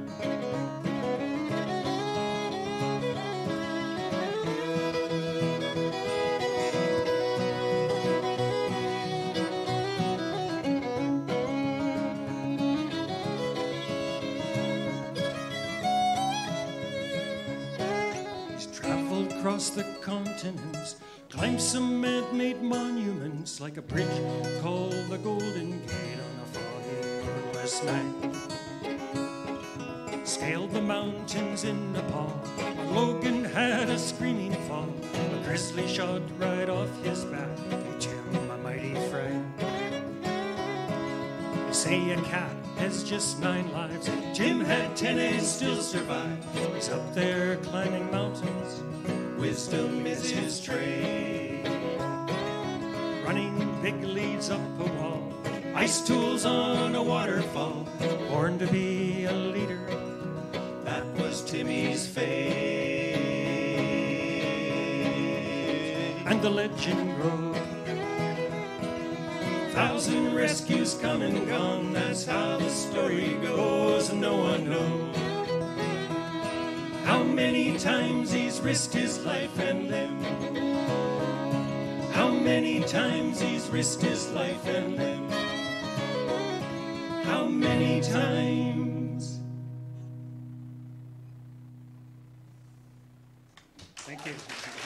Across the continents, climbed some man-made monuments like a bridge called the Golden Gate on a foggy moonless night. Scaled the mountains in Nepal, when Logan had a screaming fall. A grizzly shot right off his back, Tim, a mighty friend. They say a cat has just 9 lives, Tim had 10 and still survived. He's up there climbing mountains, wisdom is his trade. Running big leads up a wall, ice tools on a waterfall. Born to be a leader, that was Timmy's fate. And the legend grows. 1,000 rescues come and gone, that's how the story goes, and no one knows how many times he's risked his life and limb. How many times he's risked his life and limb. How many times. Thank you.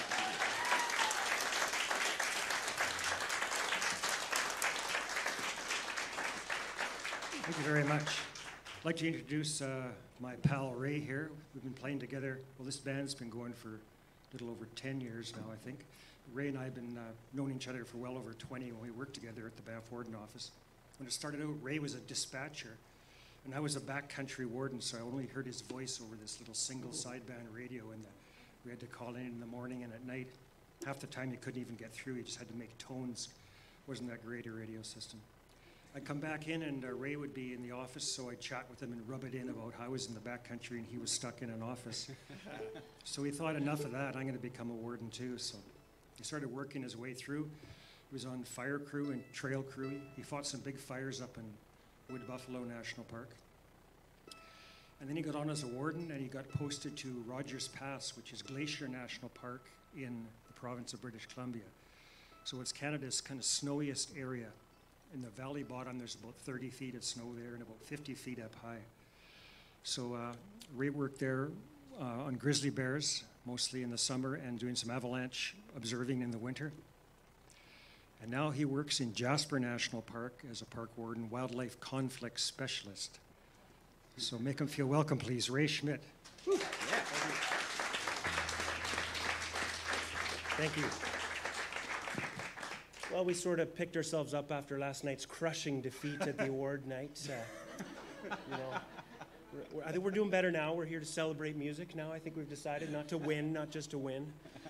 Thank you very much. I'd like to introduce my pal Ray here. We've been playing together. Well, this band's been going for a little over 10 years now, I think. Ray and I have been known each other for well over 20 when we worked together at the Banff Warden office. When it started out, Ray was a dispatcher, and I was a backcountry warden, so I only heard his voice over this little single sideband radio, and we had to call in the morning and at night. Half the time you couldn't even get through. You just had to make tones. Wasn't that great a radio system? I'd come back in and Ray would be in the office, so I'd chat with him and rub it in about how I was in the backcountry and he was stuck in an office. So he thought, enough of that, I'm going to become a warden too. So he started working his way through. He was on fire crew and trail crew. He fought some big fires up in Wood Buffalo National Park. And then he got on as a warden and he got posted to Rogers Pass, which is Glacier National Park in the province of British Columbia. So it's Canada's kind of snowiest area. In the valley bottom, there's about 30 feet of snow there and about 50 feet up high. So Ray worked there on grizzly bears, mostly in the summer, and doing some avalanche observing in the winter. And now he works in Jasper National Park as a park warden, wildlife conflict specialist. So make him feel welcome, please. Ray Schmidt. Yeah. Thank you. Well, we sort of picked ourselves up after last night's crushing defeat at the award night. I think we're doing better now. We're here to celebrate music now. I think we've decided not to win, not just to win.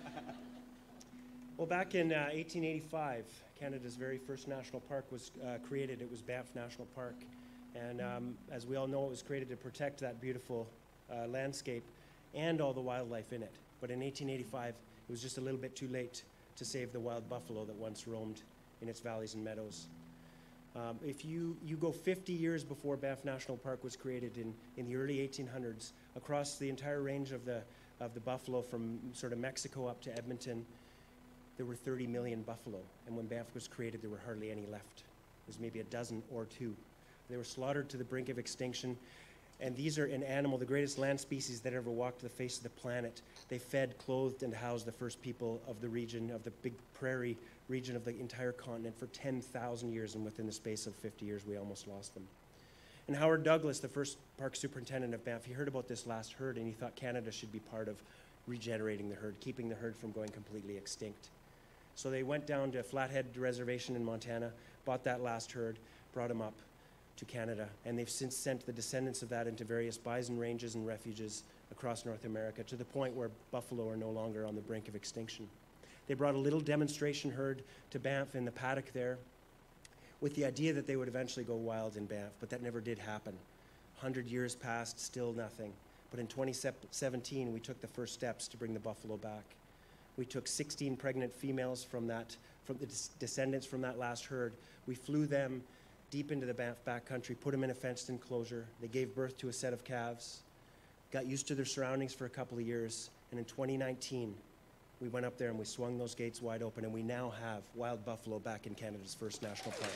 Well, back in 1885, Canada's very first national park was created. It was Banff National Park. And as we all know, it was created to protect that beautiful landscape and all the wildlife in it. But in 1885, it was just a little bit too late to save the wild buffalo that once roamed in its valleys and meadows. If you go 50 years before Banff National Park was created in the early 1800s, across the entire range of the buffalo from sort of Mexico up to Edmonton, there were 30 million buffalo. And when Banff was created, there were hardly any left. There's maybe a dozen or two. They were slaughtered to the brink of extinction. And these are an animal, the greatest land species that ever walked the face of the planet. They fed, clothed, and housed the first people of the region, of the big prairie region of the entire continent for 10,000 years, and within the space of 50 years, we almost lost them. And Howard Douglas, the first park superintendent of Banff, he heard about this last herd, and he thought Canada should be part of regenerating the herd, keeping the herd from going completely extinct. So they went down to Flathead Reservation in Montana, bought that last herd, brought them up to Canada, and they've since sent the descendants of that into various bison ranges and refuges across North America, to the point where buffalo are no longer on the brink of extinction. They brought a little demonstration herd to Banff in the paddock there with the idea that they would eventually go wild in Banff, but that never did happen. 100 years passed, still nothing. But in 2017, we took the first steps to bring the buffalo back. We took 16 pregnant females from the descendants from that last herd. We flew them deep into the Banff backcountry, put them in a fenced enclosure. They gave birth to a set of calves, got used to their surroundings for a couple of years, and in 2019, we went up there and we swung those gates wide open, and we now have wild buffalo back in Canada's first national park.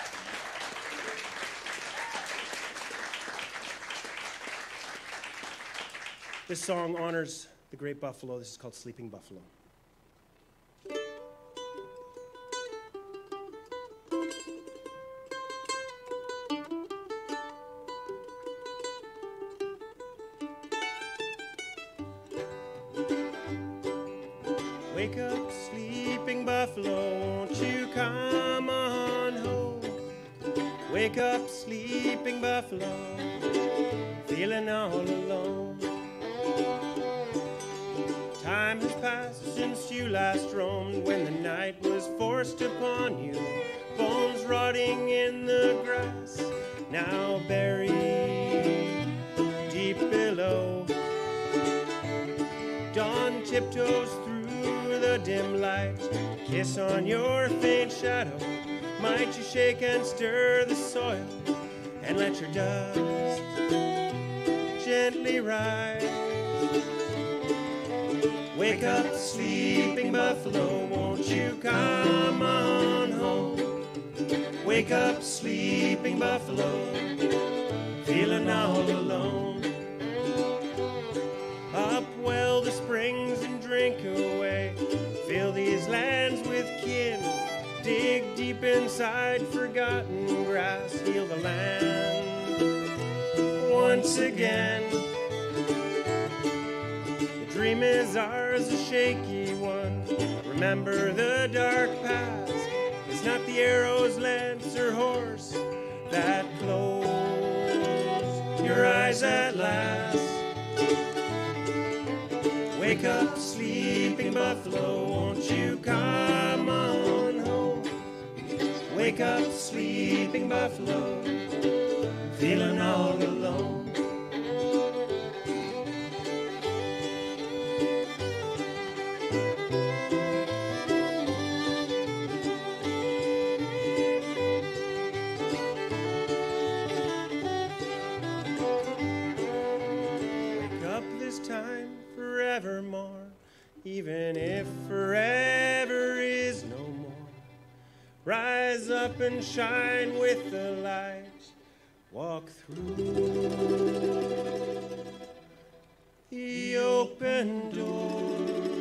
This song honors the great buffalo. This is called Sleeping Buffalo. Wake up, sleeping buffalo, won't you come on home? Wake up, sleeping buffalo, feeling all alone. Time has passed since you last roamed, when the night was forced upon you. Bones rotting in the grass, now buried deep below. Dawn tiptoes through the dim light, kiss on your faint shadow. Might you shake and stir the soil and let your dust gently rise? Wake up, sleeping buffalo, won't you come on home? Wake up, sleeping buffalo, feeling all alone. Upwell the springs and drink away, fill these lands with kin. Dig deep inside forgotten grass, heal the land once again. The dream is ours, a shaky one. Remember the dark past. It's not the arrows, lance, or horse that close your eyes at last. Wake up, sleeping buffalo, won't you come on home? Wake up, sleeping buffalo, feeling all alone. Wake up this time forevermore, even if forever is no more. Rise up and shine with the light. Walk through the open door.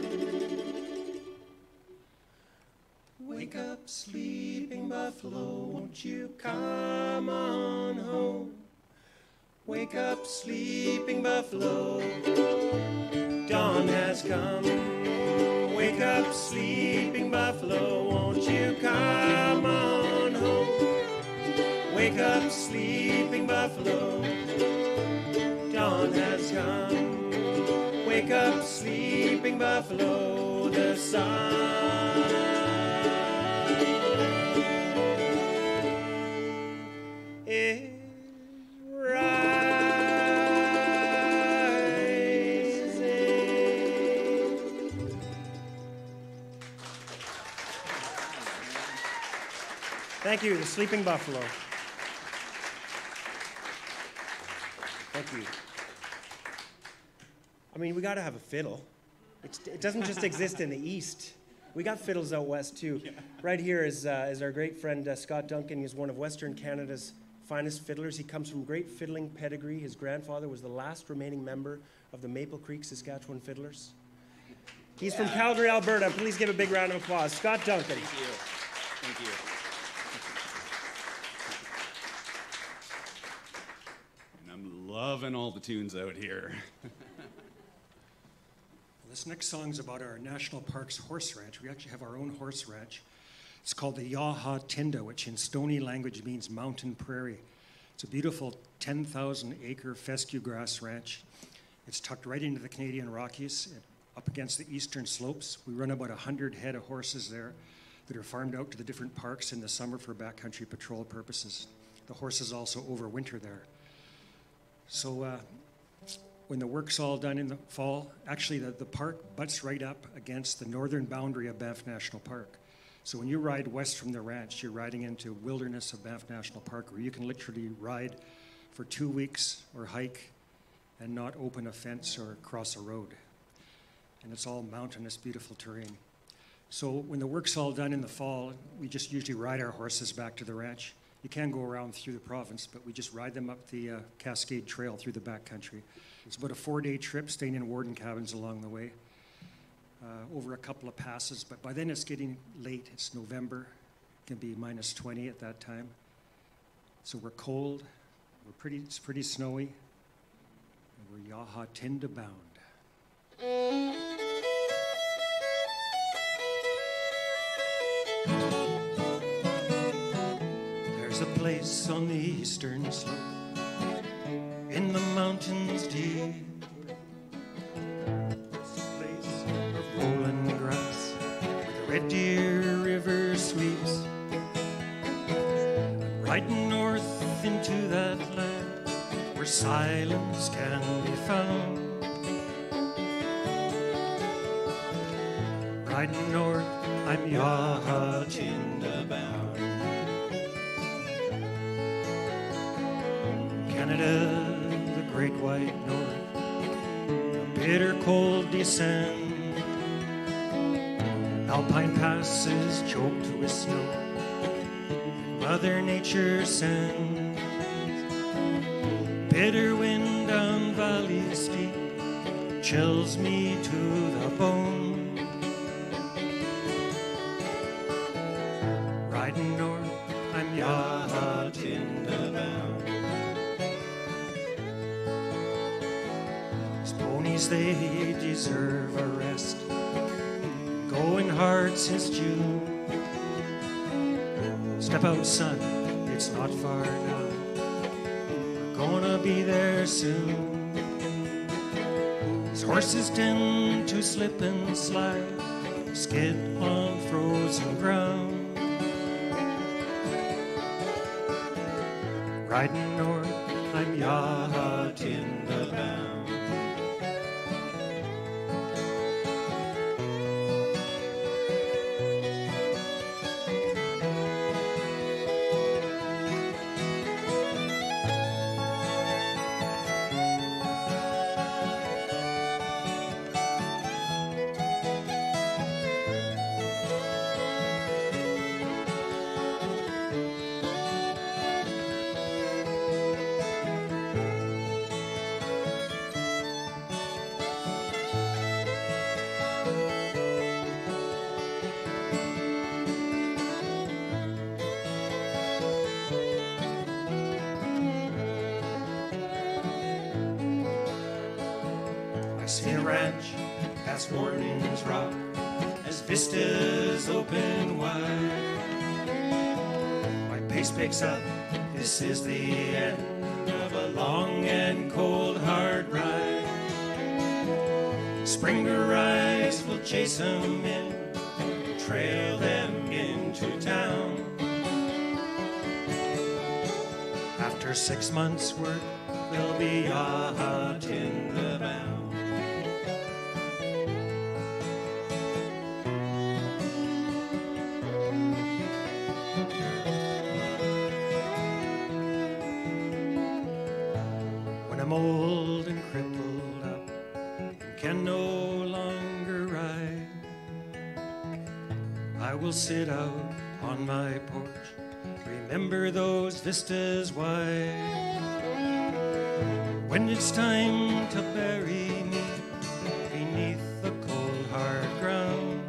Wake up, sleeping buffalo, won't you come on home? Wake up, sleeping buffalo, dawn has come. Wake up, sleeping buffalo, won't you come on home? Wake up, sleeping buffalo, dawn has come. Wake up, sleeping buffalo, the sun is Thank you, the Sleeping Buffalo. Thank you. I mean, we got to have a fiddle. It doesn't just exist in the East. We got fiddles out west, too. Yeah. Right here is our great friend Scott Duncan. He's one of Western Canada's finest fiddlers. He comes from great fiddling pedigree. His grandfather was the last remaining member of the Maple Creek, Saskatchewan Fiddlers. He's from Calgary, Alberta. Please give a big round of applause. Scott Duncan. Thank you. Thank you. Loving all the tunes out here. This next song is about our National Parks horse ranch. We actually have our own horse ranch. It's called the Yaha Tinda, which in Stoney language means mountain prairie. It's a beautiful 10,000-acre fescue grass ranch. It's tucked right into the Canadian Rockies, up against the eastern slopes. We run about 100 head of horses there that are farmed out to the different parks in the summer for backcountry patrol purposes. The horses also overwinter there. So when the work's all done in the fall, actually the park butts right up against the northern boundary of Banff National Park. So when you ride west from the ranch, you're riding into wilderness of Banff National Park, where you can literally ride for 2 weeks or hike and not open a fence or cross a road. And it's all mountainous, beautiful terrain. So when the work's all done in the fall, we just usually ride our horses back to the ranch. You can go around through the province, but we just ride them up the Cascade Trail through the backcountry. It's about a 4-day trip, staying in warden cabins along the way, over a couple of passes. But by then it's getting late. It's November. It can be minus 20 at that time. So we're cold. It's pretty snowy. And we're yaha tinda bound. There's a place on the eastern slope in the mountains deep. It's a place of rolling grass where the Red Deer River sweeps. I'm riding north into that land where silence can be found. Riding north, I'm yaha tinda bound. Canada, the great white north, a bitter cold descent. Alpine passes choked with snow, Mother Nature sends. Bitter wind down valleys steep chills me to the bone. Riding north, I'm yaha tinda bound. These ponies, they deserve a rest, going hard since June. Step out, son, it's not far now, we're gonna be there soon. These horses tend to slip and slide, skid on frozen ground. Riding north, I'm yaha tinda bound. See a ranch past Warden's Rock as vistas open wide. My pace picks up, this is the end of a long and cold hard ride. Spring arrives, we'll chase them in, trail them into town. After 6 months' work, they'll be yaha tinda bound. I'm old and crippled up and can no longer ride, I will sit out on my porch, remember those vistas wide. When it's time to bury me beneath the cold hard ground,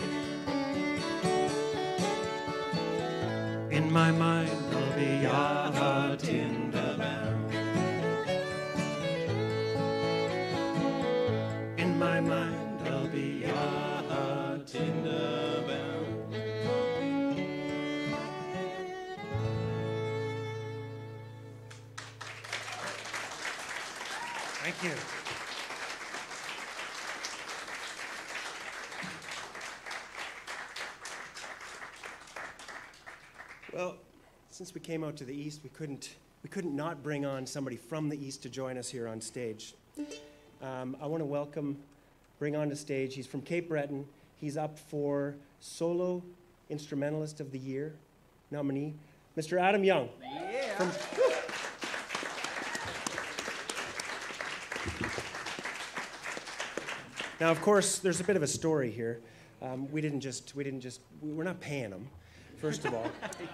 in my mind I'll be yaha tinda bound. In my mind, I'll be yaha tinda bound. Thank you. Well, since we came out to the east, we couldn't not bring on somebody from the east to join us here on stage. I want to bring on to stage, he's from Cape Breton. He's up for solo Instrumentalist of the Year nominee, Mr. Adam Young. From, now, of course, there's a bit of a story here. We're not paying him, first of all.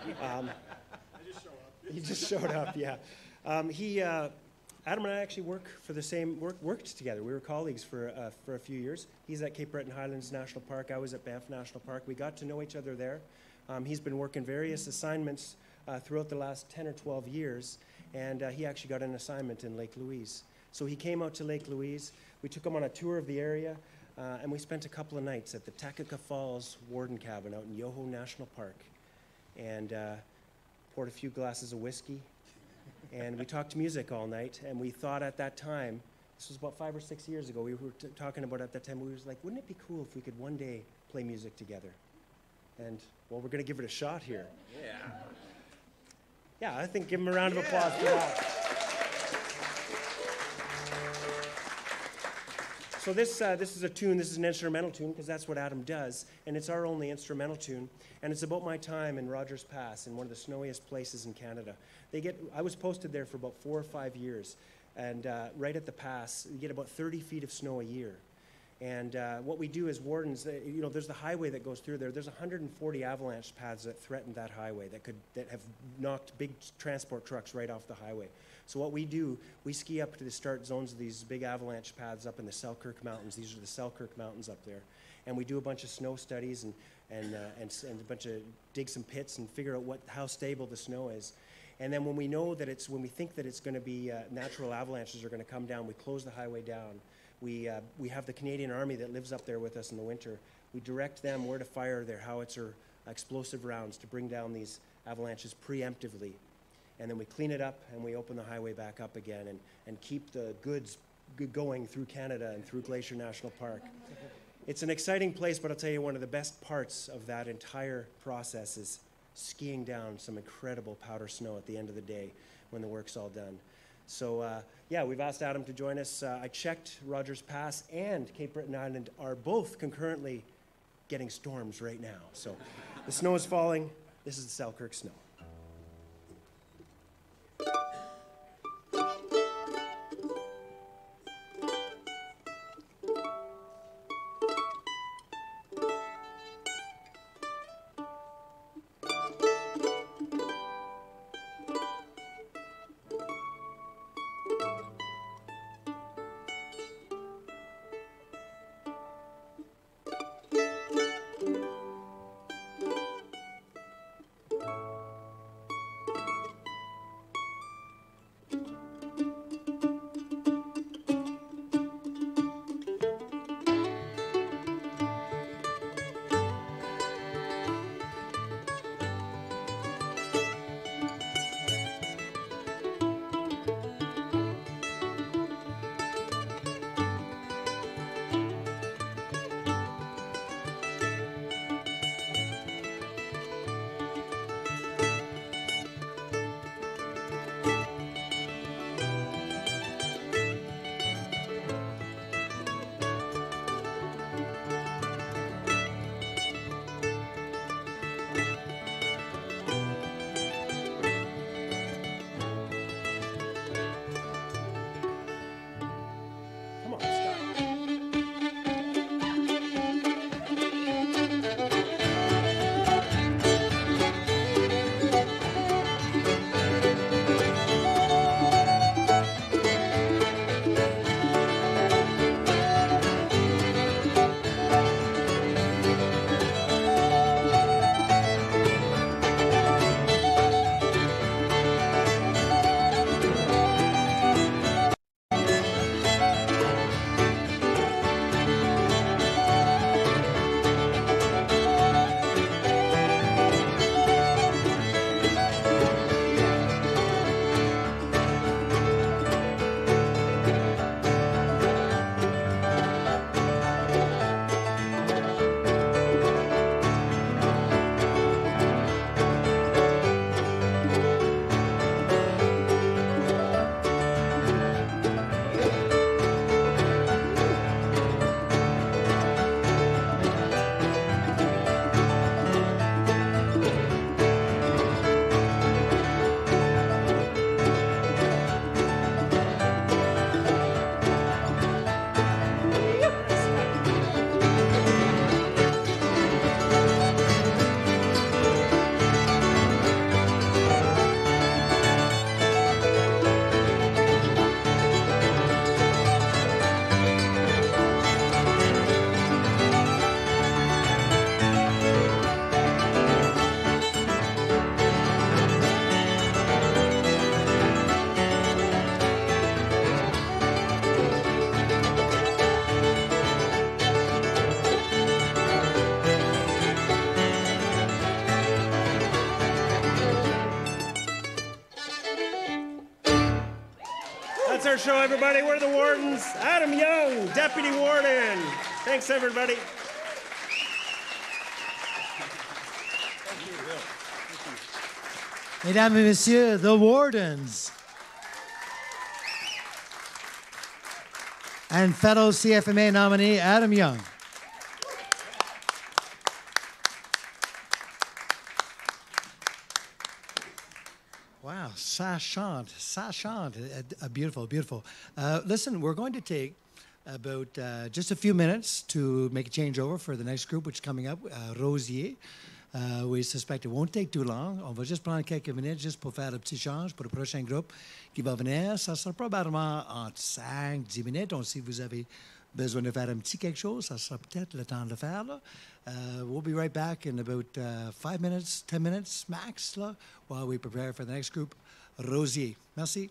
He just showed up, yeah. Adam and I actually worked together. We were colleagues for a few years. He's at Cape Breton Highlands National Park. I was at Banff National Park. We got to know each other there. He's been working various assignments throughout the last 10 or 12 years, and he actually got an assignment in Lake Louise. So he came out to Lake Louise. We took him on a tour of the area, and we spent a couple of nights at the Takaka Falls Warden Cabin out in Yoho National Park, and poured a few glasses of whiskey, and we talked music all night. And we thought at that time, this was about 5 or 6 years ago, we were talking about at that time, we were like, wouldn't it be cool if we could one day play music together? And, well, we're going to give it a shot here. Yeah. Yeah, I think give him a round of applause for that. So this is a tune, this is an instrumental tune, because that's what Adam does, and it's our only instrumental tune, and it's about my time in Rogers Pass, in one of the snowiest places in Canada. I was posted there for about 4 or 5 years, and right at the pass, you get about 30 feet of snow a year. And what we do as wardens, there's the highway that goes through there. There's 140 avalanche paths that threaten that highway that have knocked big transport trucks right off the highway. So what we do, we ski up to the start zones of these big avalanche paths up in the Selkirk Mountains. These are the Selkirk Mountains up there. And we do a bunch of snow studies and a bunch of dig some pits and figure out how stable the snow is. And then when we think that it's going to be natural avalanches are going to come down, we close the highway down. We have the Canadian Army that lives up there with us in the winter. We direct them where to fire their howitzer explosive rounds to bring down these avalanches preemptively. And then we clean it up and we open the highway back up again and keep the goods going through Canada and through Glacier National Park. It's an exciting place, but I'll tell you, one of the best parts of that entire process is skiing down some incredible powder snow at the end of the day when the work's all done. So, yeah, we've asked Adam to join us. I checked Rogers Pass and Cape Breton Island are both concurrently getting storms right now. So the snow is falling. This is the Selkirk snow. our show, everybody. We're the Wardens. Adam Young, Deputy Warden. Thanks, everybody. Mesdames et messieurs, the Wardens. And fellow CFMA nominee Adam Young. Wow, ça chante, beautiful, beautiful. Listen, we're going to take about just a few minutes to make a changeover for the next group, which is coming up, Rosier. We suspect it won't take too long. On va juste prendre quelques minutes juste pour faire le petit change pour le prochain groupe qui va venir. Ça sera probablement entre 5-10 minutes. Donc, si vous avez besoin de faire un petit quelque chose, ça sera peut-être le temps de le faire. Là. We'll be right back in about 5 minutes, 10 minutes max là, while we prepare for the next group, Rosier. Merci.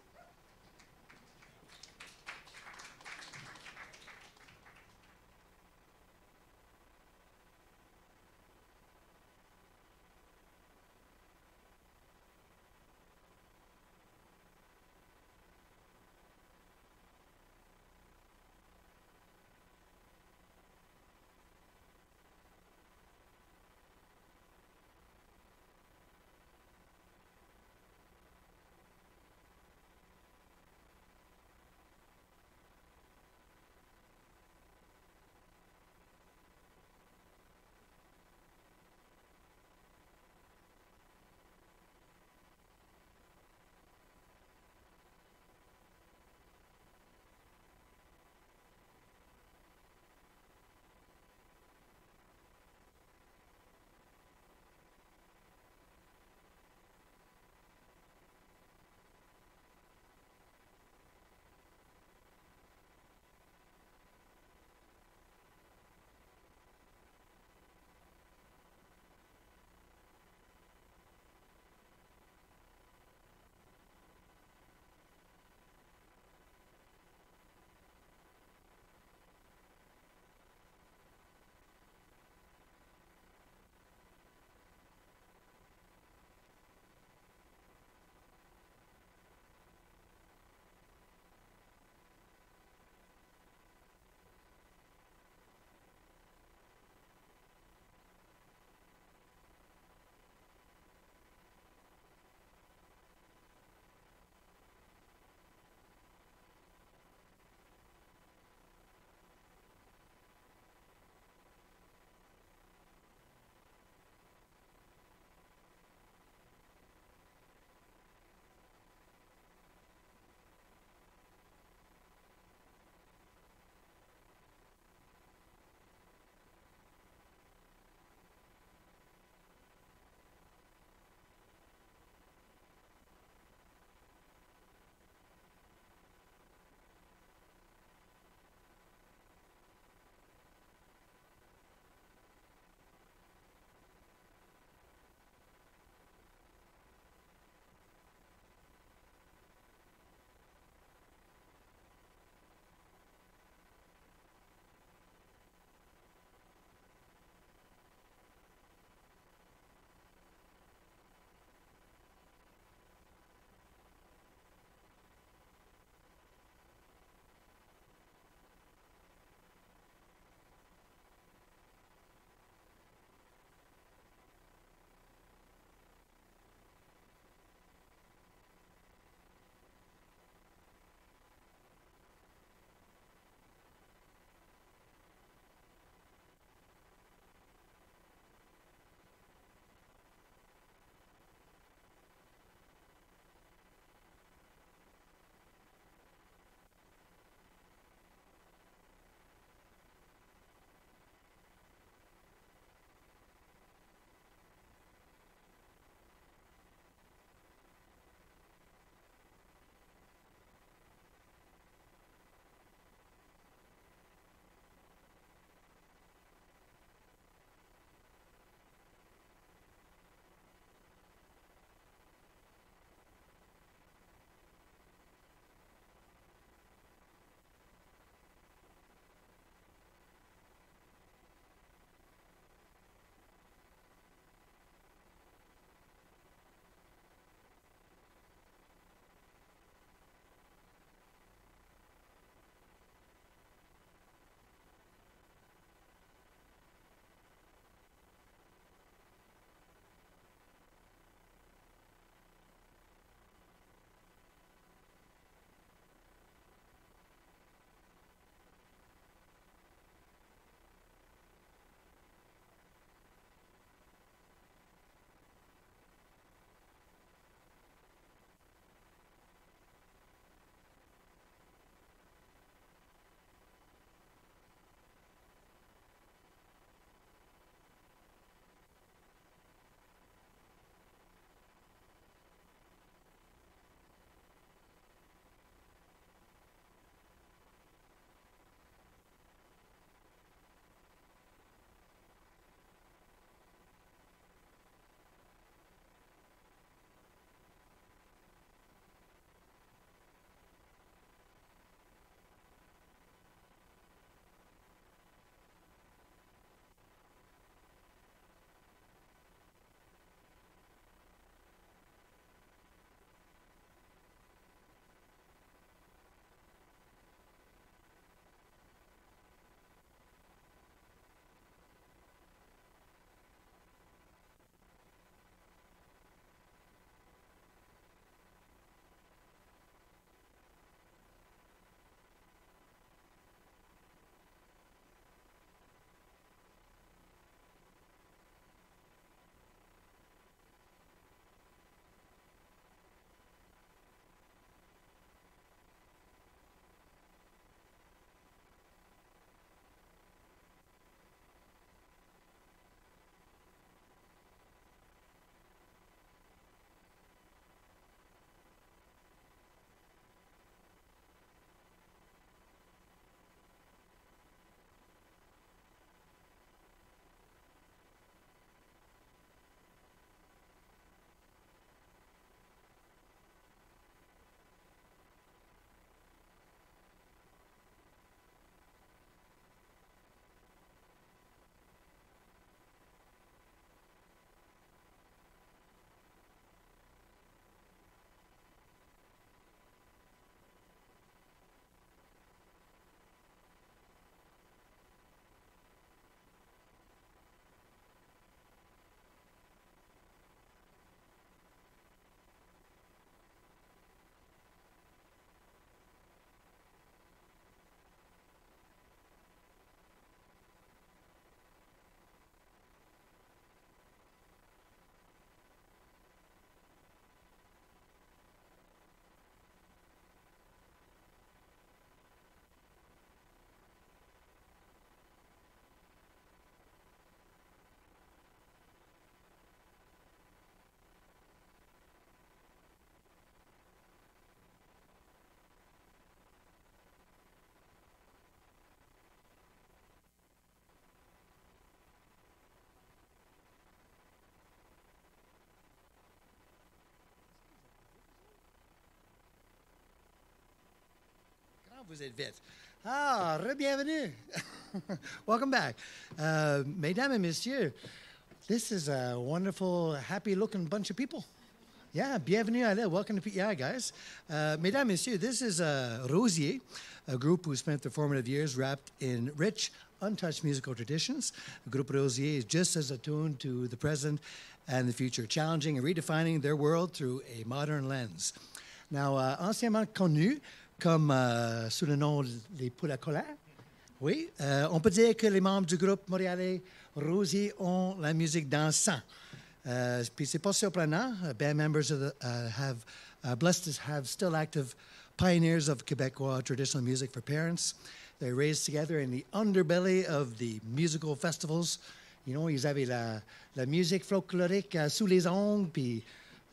Vous êtes vite. Ah, re-bienvenue. Welcome back. Mesdames et messieurs, this is a wonderful, happy-looking bunch of people. Yeah, bienvenue à l'île. Welcome to PEI, guys. Mesdames et messieurs, this is Rosier, a group who spent their formative years wrapped in rich, untouched musical traditions. The group Rosier is just as attuned to the present and the future, challenging and redefining their world through a modern lens. Now, anciennement connu comme sous le nom Les Poules à Colère, oui, on peut dire que les membres du groupe montréalais Rosier ont la musique dans le sang. Puis c'est pas surprenant. Band members have blessed to have still active pioneers of Quebecois traditional music for parents. They're raised together in the underbelly of the musical festivals. You know, ils avaient la musique folklorique sous les ongles, puis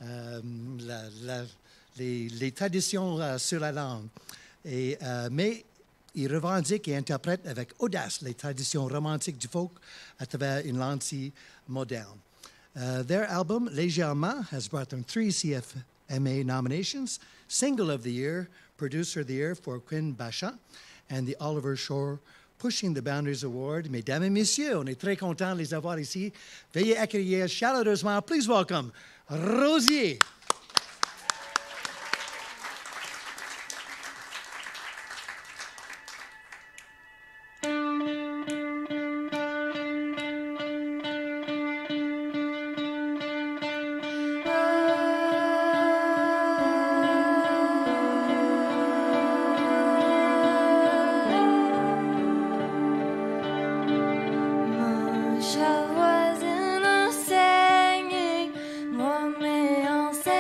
les traditions sur la langue. Mais ils revendiquent et interprètent avec audace les traditions romantiques du folk à travers une lentille moderne. Their album, Légèrement, has brought them 3 CFMA nominations, Single of the Year, Producer of the Year for Quinn Bachand, and the Oliver Shore Pushing the Boundaries Award. Mesdames et messieurs, on est très contents de les avoir ici. Veuillez accueillir chaleureusement, please welcome, Rosier. Mon chat voisin enseigne, moi mais enseigne.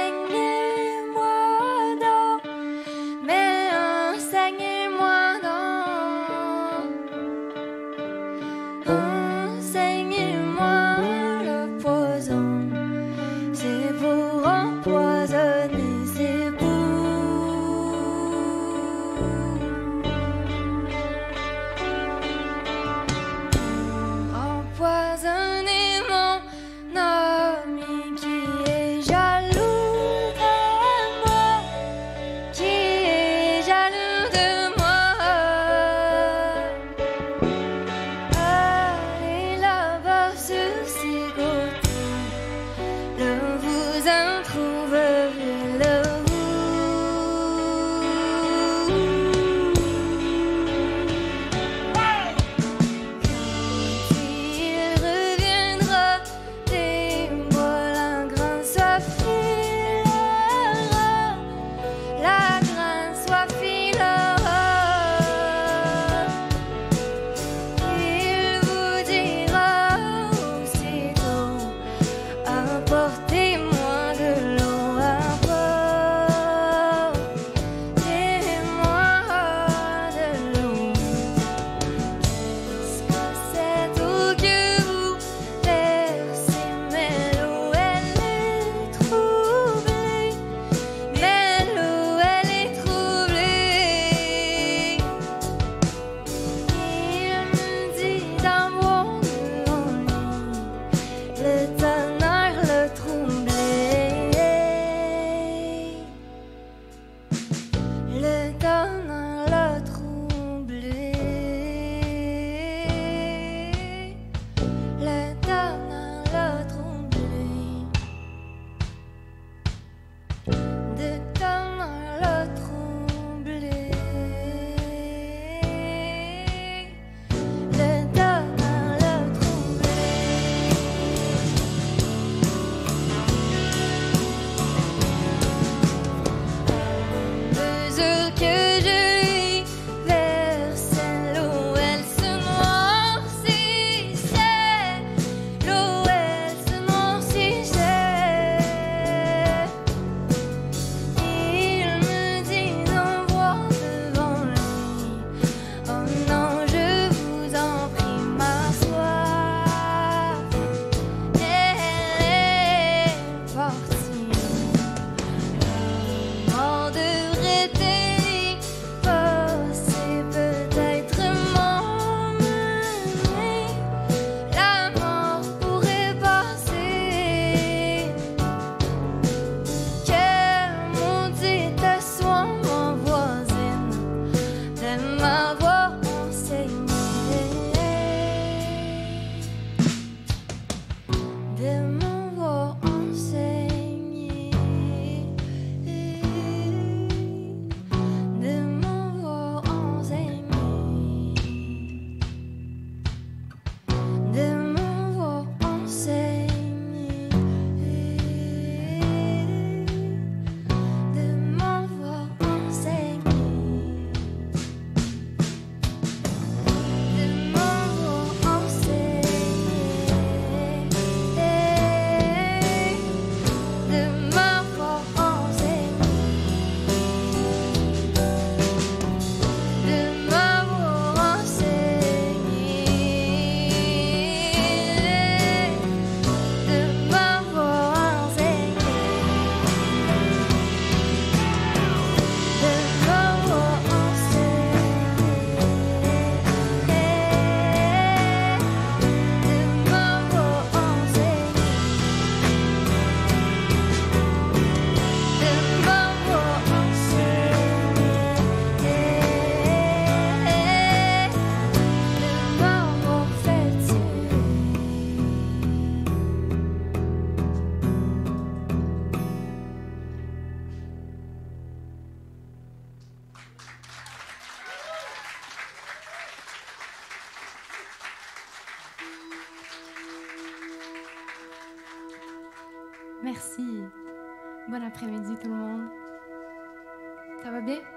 Merci. Bon après-midi tout le monde. Ça va bien?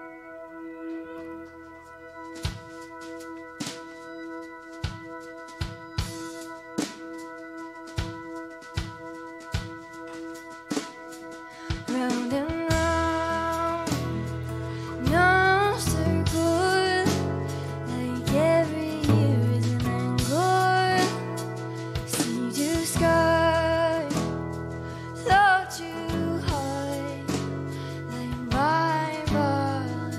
Round and round, no circle, like every year is an angle. Sea to sky, low to high, like bye-bye.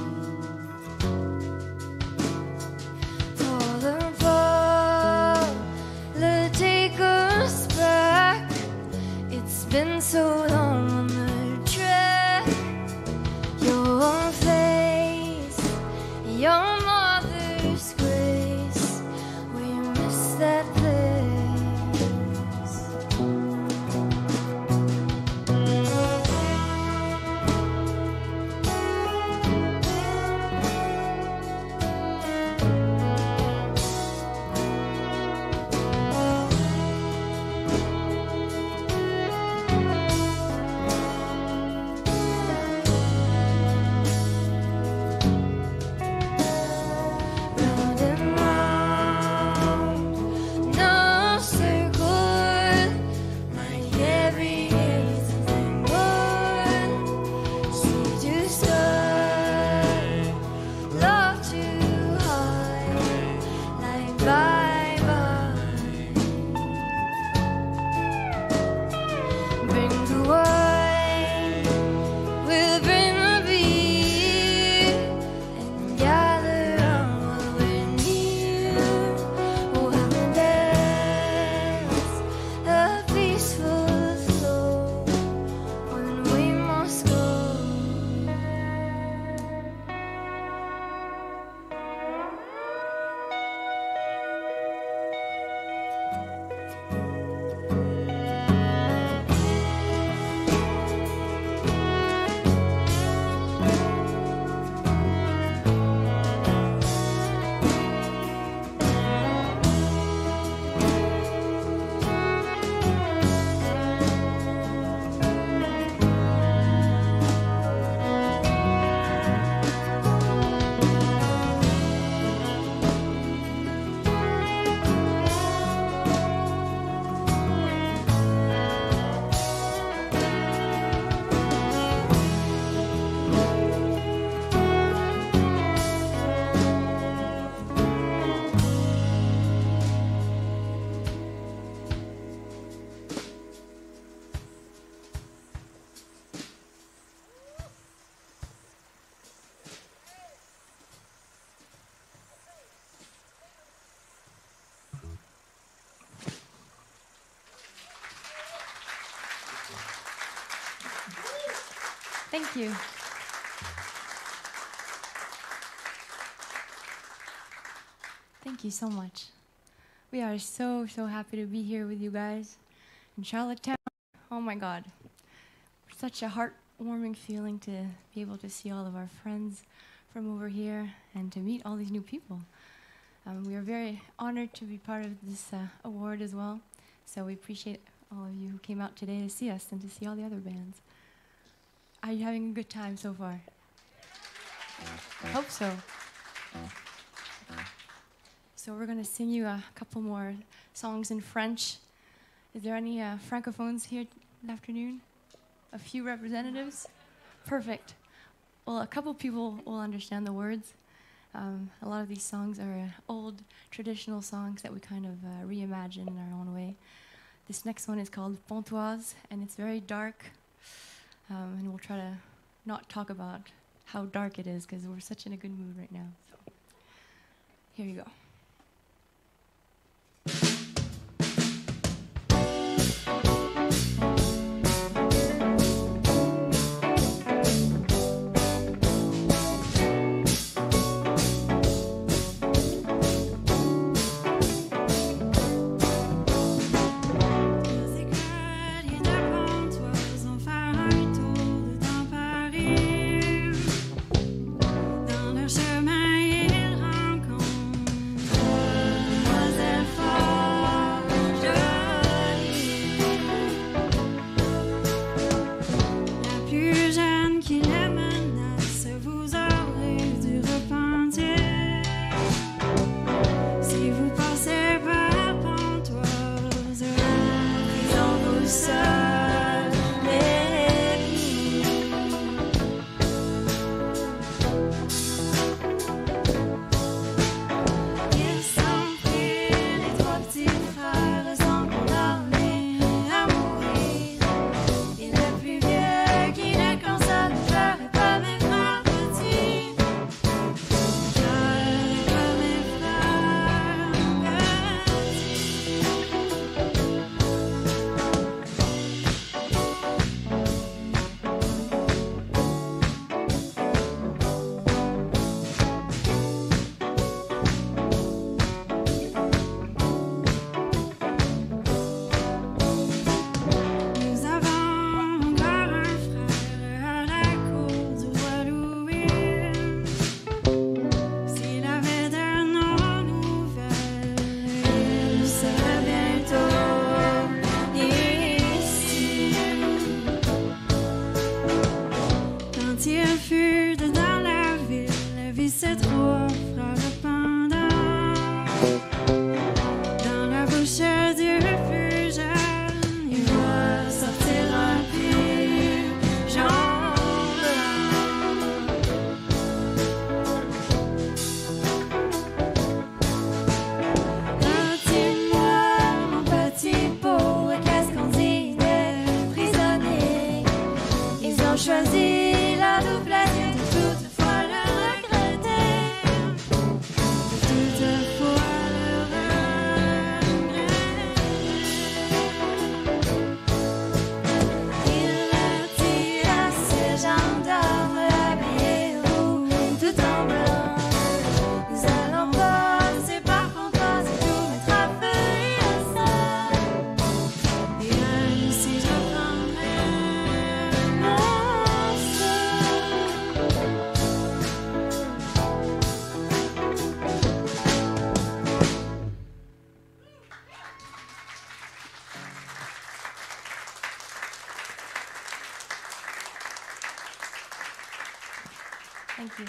Fall and fall, let take us back. It's been so long on the track. Your face, your mother's grace, we miss that place. Round and round, no circle, like every year is a angle. Sea to sky, low to high, like bye-bye. Bring the wine, we'll bring the beer, and gather round while we're near. We'll have a dance, a peaceful flow, when we must go. Thank you. Thank you so much. We are so happy to be here with you guys in Charlottetown. Oh my God. Such a heartwarming feeling to be able to see all of our friends from over here and to meet all these new people. We are very honored to be part of this award as well. So we appreciate all of you who came out today to see us and to see all the other bands. Are you having a good time so far? I hope so. So we're going to sing you a couple more songs in French. Is there any francophones here this afternoon? A few representatives? Perfect. Well, a couple people will understand the words. A lot of these songs are old traditional songs that we kind of reimagine in our own way. This next one is called Pontoise, and it's very dark. And we'll try to not talk about how dark it is because we're such in a good mood right now. So here you go. Dans leur chemin, ils rencontrent you.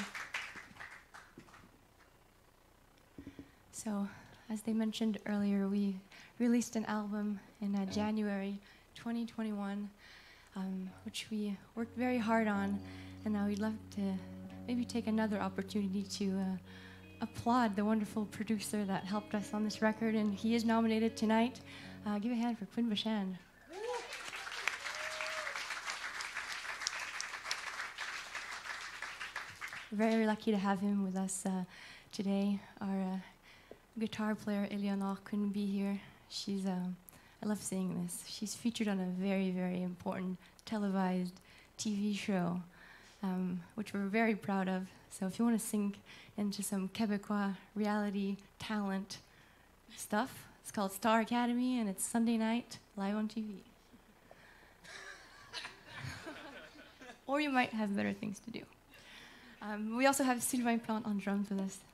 So, as they mentioned earlier, we released an album in January 2021, which we worked very hard on, and now we'd love to maybe take another opportunity to applaud the wonderful producer that helped us on this record, and he is nominated tonight. Give a hand for Quinn Bashan. We're very lucky to have him with us today. Our guitar player, Eleanor, couldn't be here. She's, I love saying this, she's featured on a very, very important televised TV show, which we're very proud of. So if you want to sink into some Quebecois reality talent stuff, it's called Star Academy, and it's Sunday night, live on TV. Or you might have better things to do. We also have Sylvain Plante on drums with us.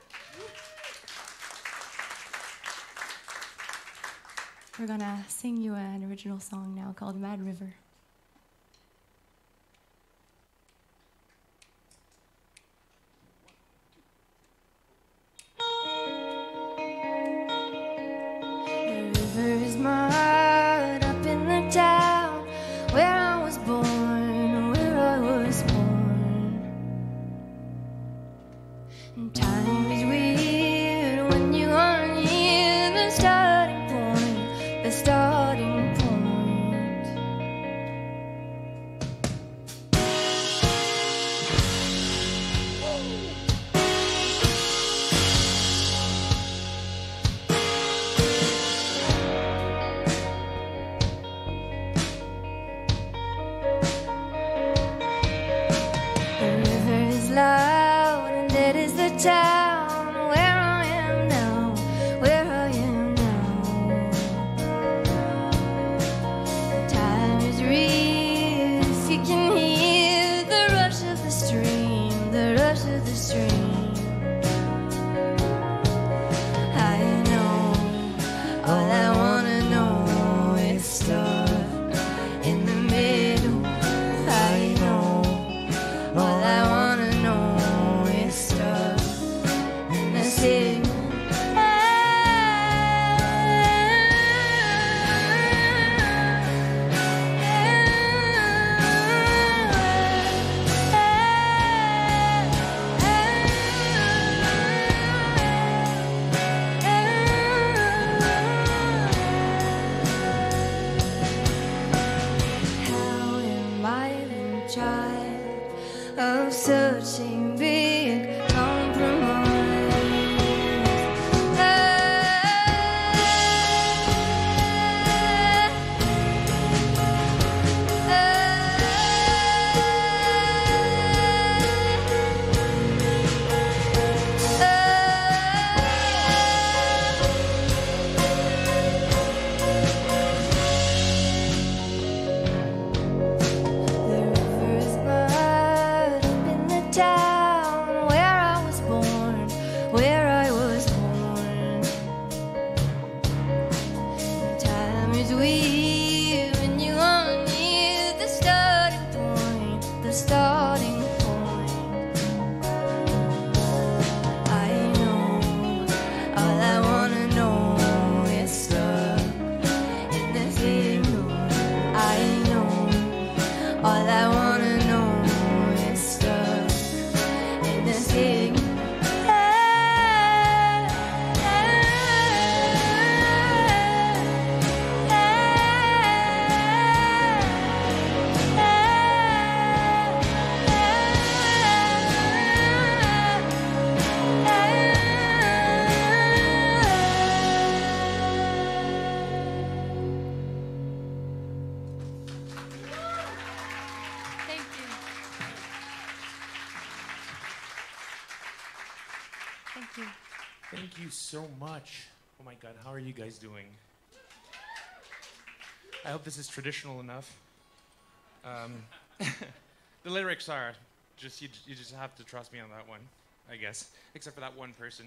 We're gonna sing you an original song now called Mad River. The river is mud up in the town where I was born, where I was born. And time is weird when you are near the starting point, the starting point. The river is loud and dead is the town where I am now, where I am now. Time is real if you can hear the rush of the stream, the rush of the stream. I know all I wanna know is start in the middle. I know all I wanna know is start in the city. How am I the child of searching big compromise? The river is mud up in the town where I was born, where I was born. Time is weird when you are near the starting point, the starting point. I know all I wanna know is stuck in the signal. I know all I wanna know is stuck in the signal. Thank you. Thank you. Thank you so much. Oh my God, how are you guys doing? I hope this is traditional enough. The lyrics are just you just have to trust me on that one, I guess, except for that one person.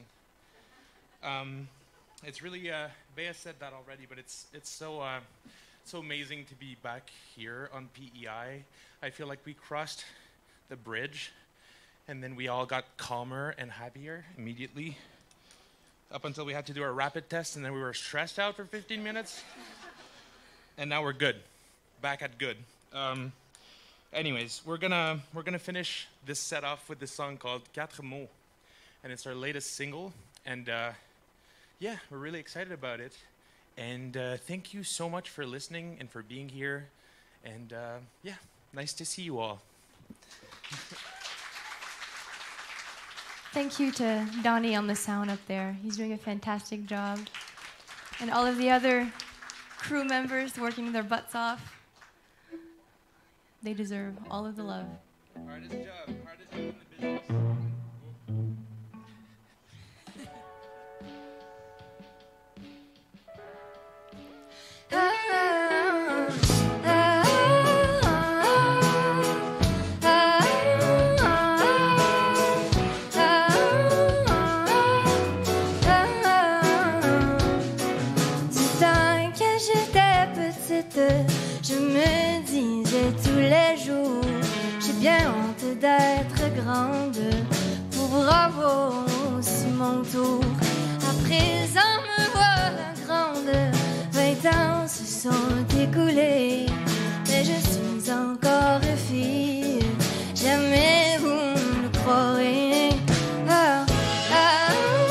It's really Bea said that already, but it's so amazing to be back here on PEI. I feel like we crossed the bridge And then we all got calmer and happier immediately, up until we had to do our rapid test, and then we were stressed out for 15 minutes. And now we're good, back at good. Anyways, we're gonna finish this set off with this song called Quatre mots, and it's our latest single. And yeah, we're really excited about it. And thank you so much for listening and for being here. And yeah, nice to see you all. Thank you to Donnie on the sound up there. He's doing a fantastic job. And all of the other crew members working their butts off. They deserve all of the love. Hardest job in the business. Je me disais tous les jours, j'ai bien honte d'être grande pour avoir aussi mon tour. À présent me voilà grande, 20 ans se sont écoulés, mais je suis encore fille, jamais vous ne le croirez. Ah, ah,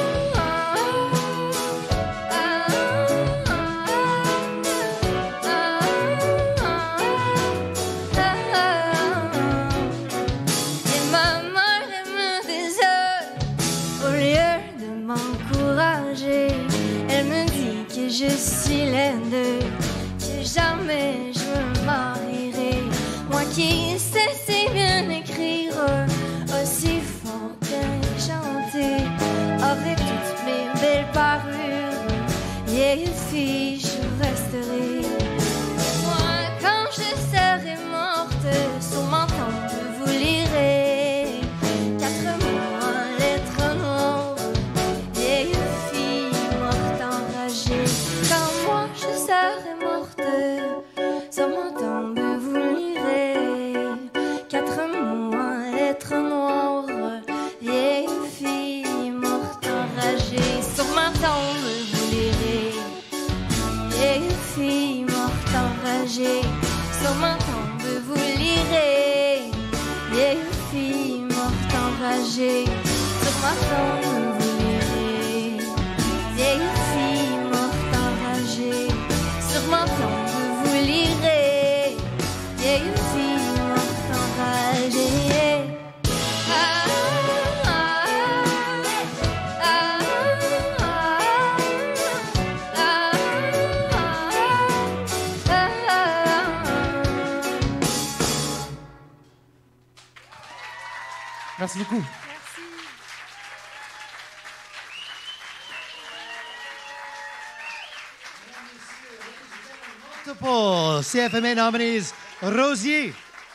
je suis laide, que jamais je me marierai. Moi qui sais si bien écrire, aussi fort bien chanter, avec toutes mes belles parures, vieille fille je resterai. Moi quand je serai morte, sur mon tombe vous lirez 4 mots en lettres noires, vieille fille morte enragée. Quand moi je serai morte, sur mon tombe vous lirez 4 mots en lettres noires, vieille fille morte enragée. Sur ma tombe vous lirez, vieille fille morte enragée. Sur ma tombe vous lirez, vieille fille morte enragée. Sur ma tombe vous lirez, vieille fille morte enragée. Sur ma tombe vous lirez, vieille fille morte enragée. Ah, ah, ah, ah, Merci beaucoup. Multiple CFMA nominees, Rosier.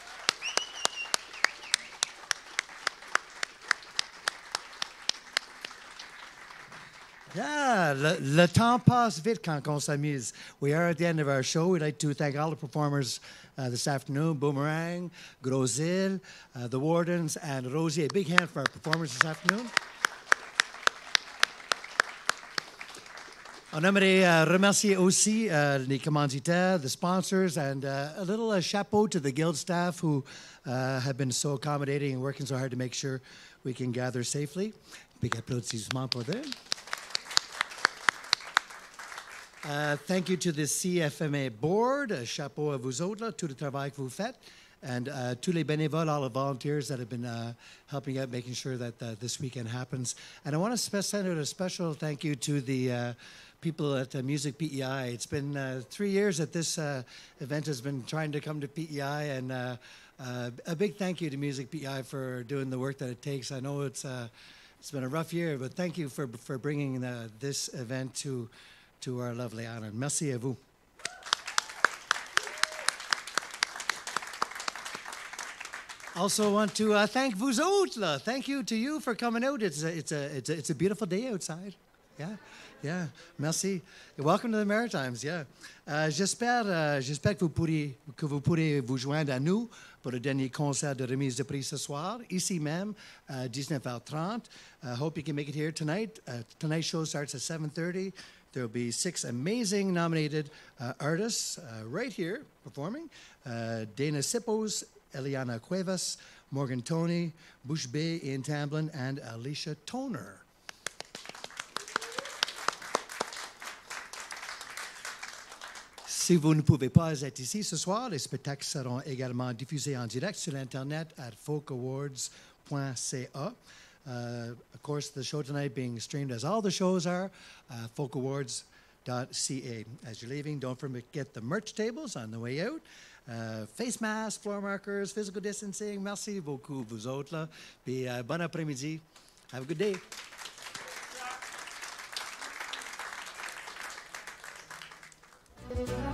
Yeah, le temps passe vite quand on s'amuse. We are at the end of our show. We'd like to thank all the performers this afternoon, Boomerang, Gros Île, the Wardens, and Rosier. A big hand for our performers this afternoon. On aimerait remercier aussi les commanditaires, the sponsors, and a little chapeau to the Guild staff who have been so accommodating and working so hard to make sure we can gather safely. Big applaudissement pour eux. Thank you to the CFMA board. Chapeau à vous autres, là, tout le travail que vous faites. And tous les bénévoles, all the volunteers that have been helping out, making sure that this weekend happens. And I want to send out a special thank you to the people at Music PEI. It's been 3 years that this event has been trying to come to PEI, and a big thank you to Music PEI for doing the work that it takes. I know it's been a rough year, but thank you for bringing this event to our lovely island. Merci à vous. Also want to thank vous autres. Là. Thank you to you for coming out. It's a beautiful day outside. Yeah. Merci. Welcome to the Maritimes. Yeah. J'espère que vous pourrez vous joindre à nous pour le dernier concert de remise de prix ce soir, ici même, à 19h30. Hope you can make it here tonight. Tonight's show starts at 7:30. There will be 6 amazing nominated artists right here performing. Dana Sippos, Eliana Cuevas, Morgan Toney, Bush Bay, Ian Tamblyn, and Alicia Toner. Si vous ne pouvez pas être ici ce soir, les spectacles seront également diffusés en direct sur l'Internet at folkawards.ca. Of course, the show tonight being streamed as all the shows are, folkawards.ca. As you're leaving, don't forget the merch tables on the way out. Face masks, floor markers, physical distancing. Merci beaucoup, vous autres. Là. Puis bon après-midi. Have a good day. Thank you.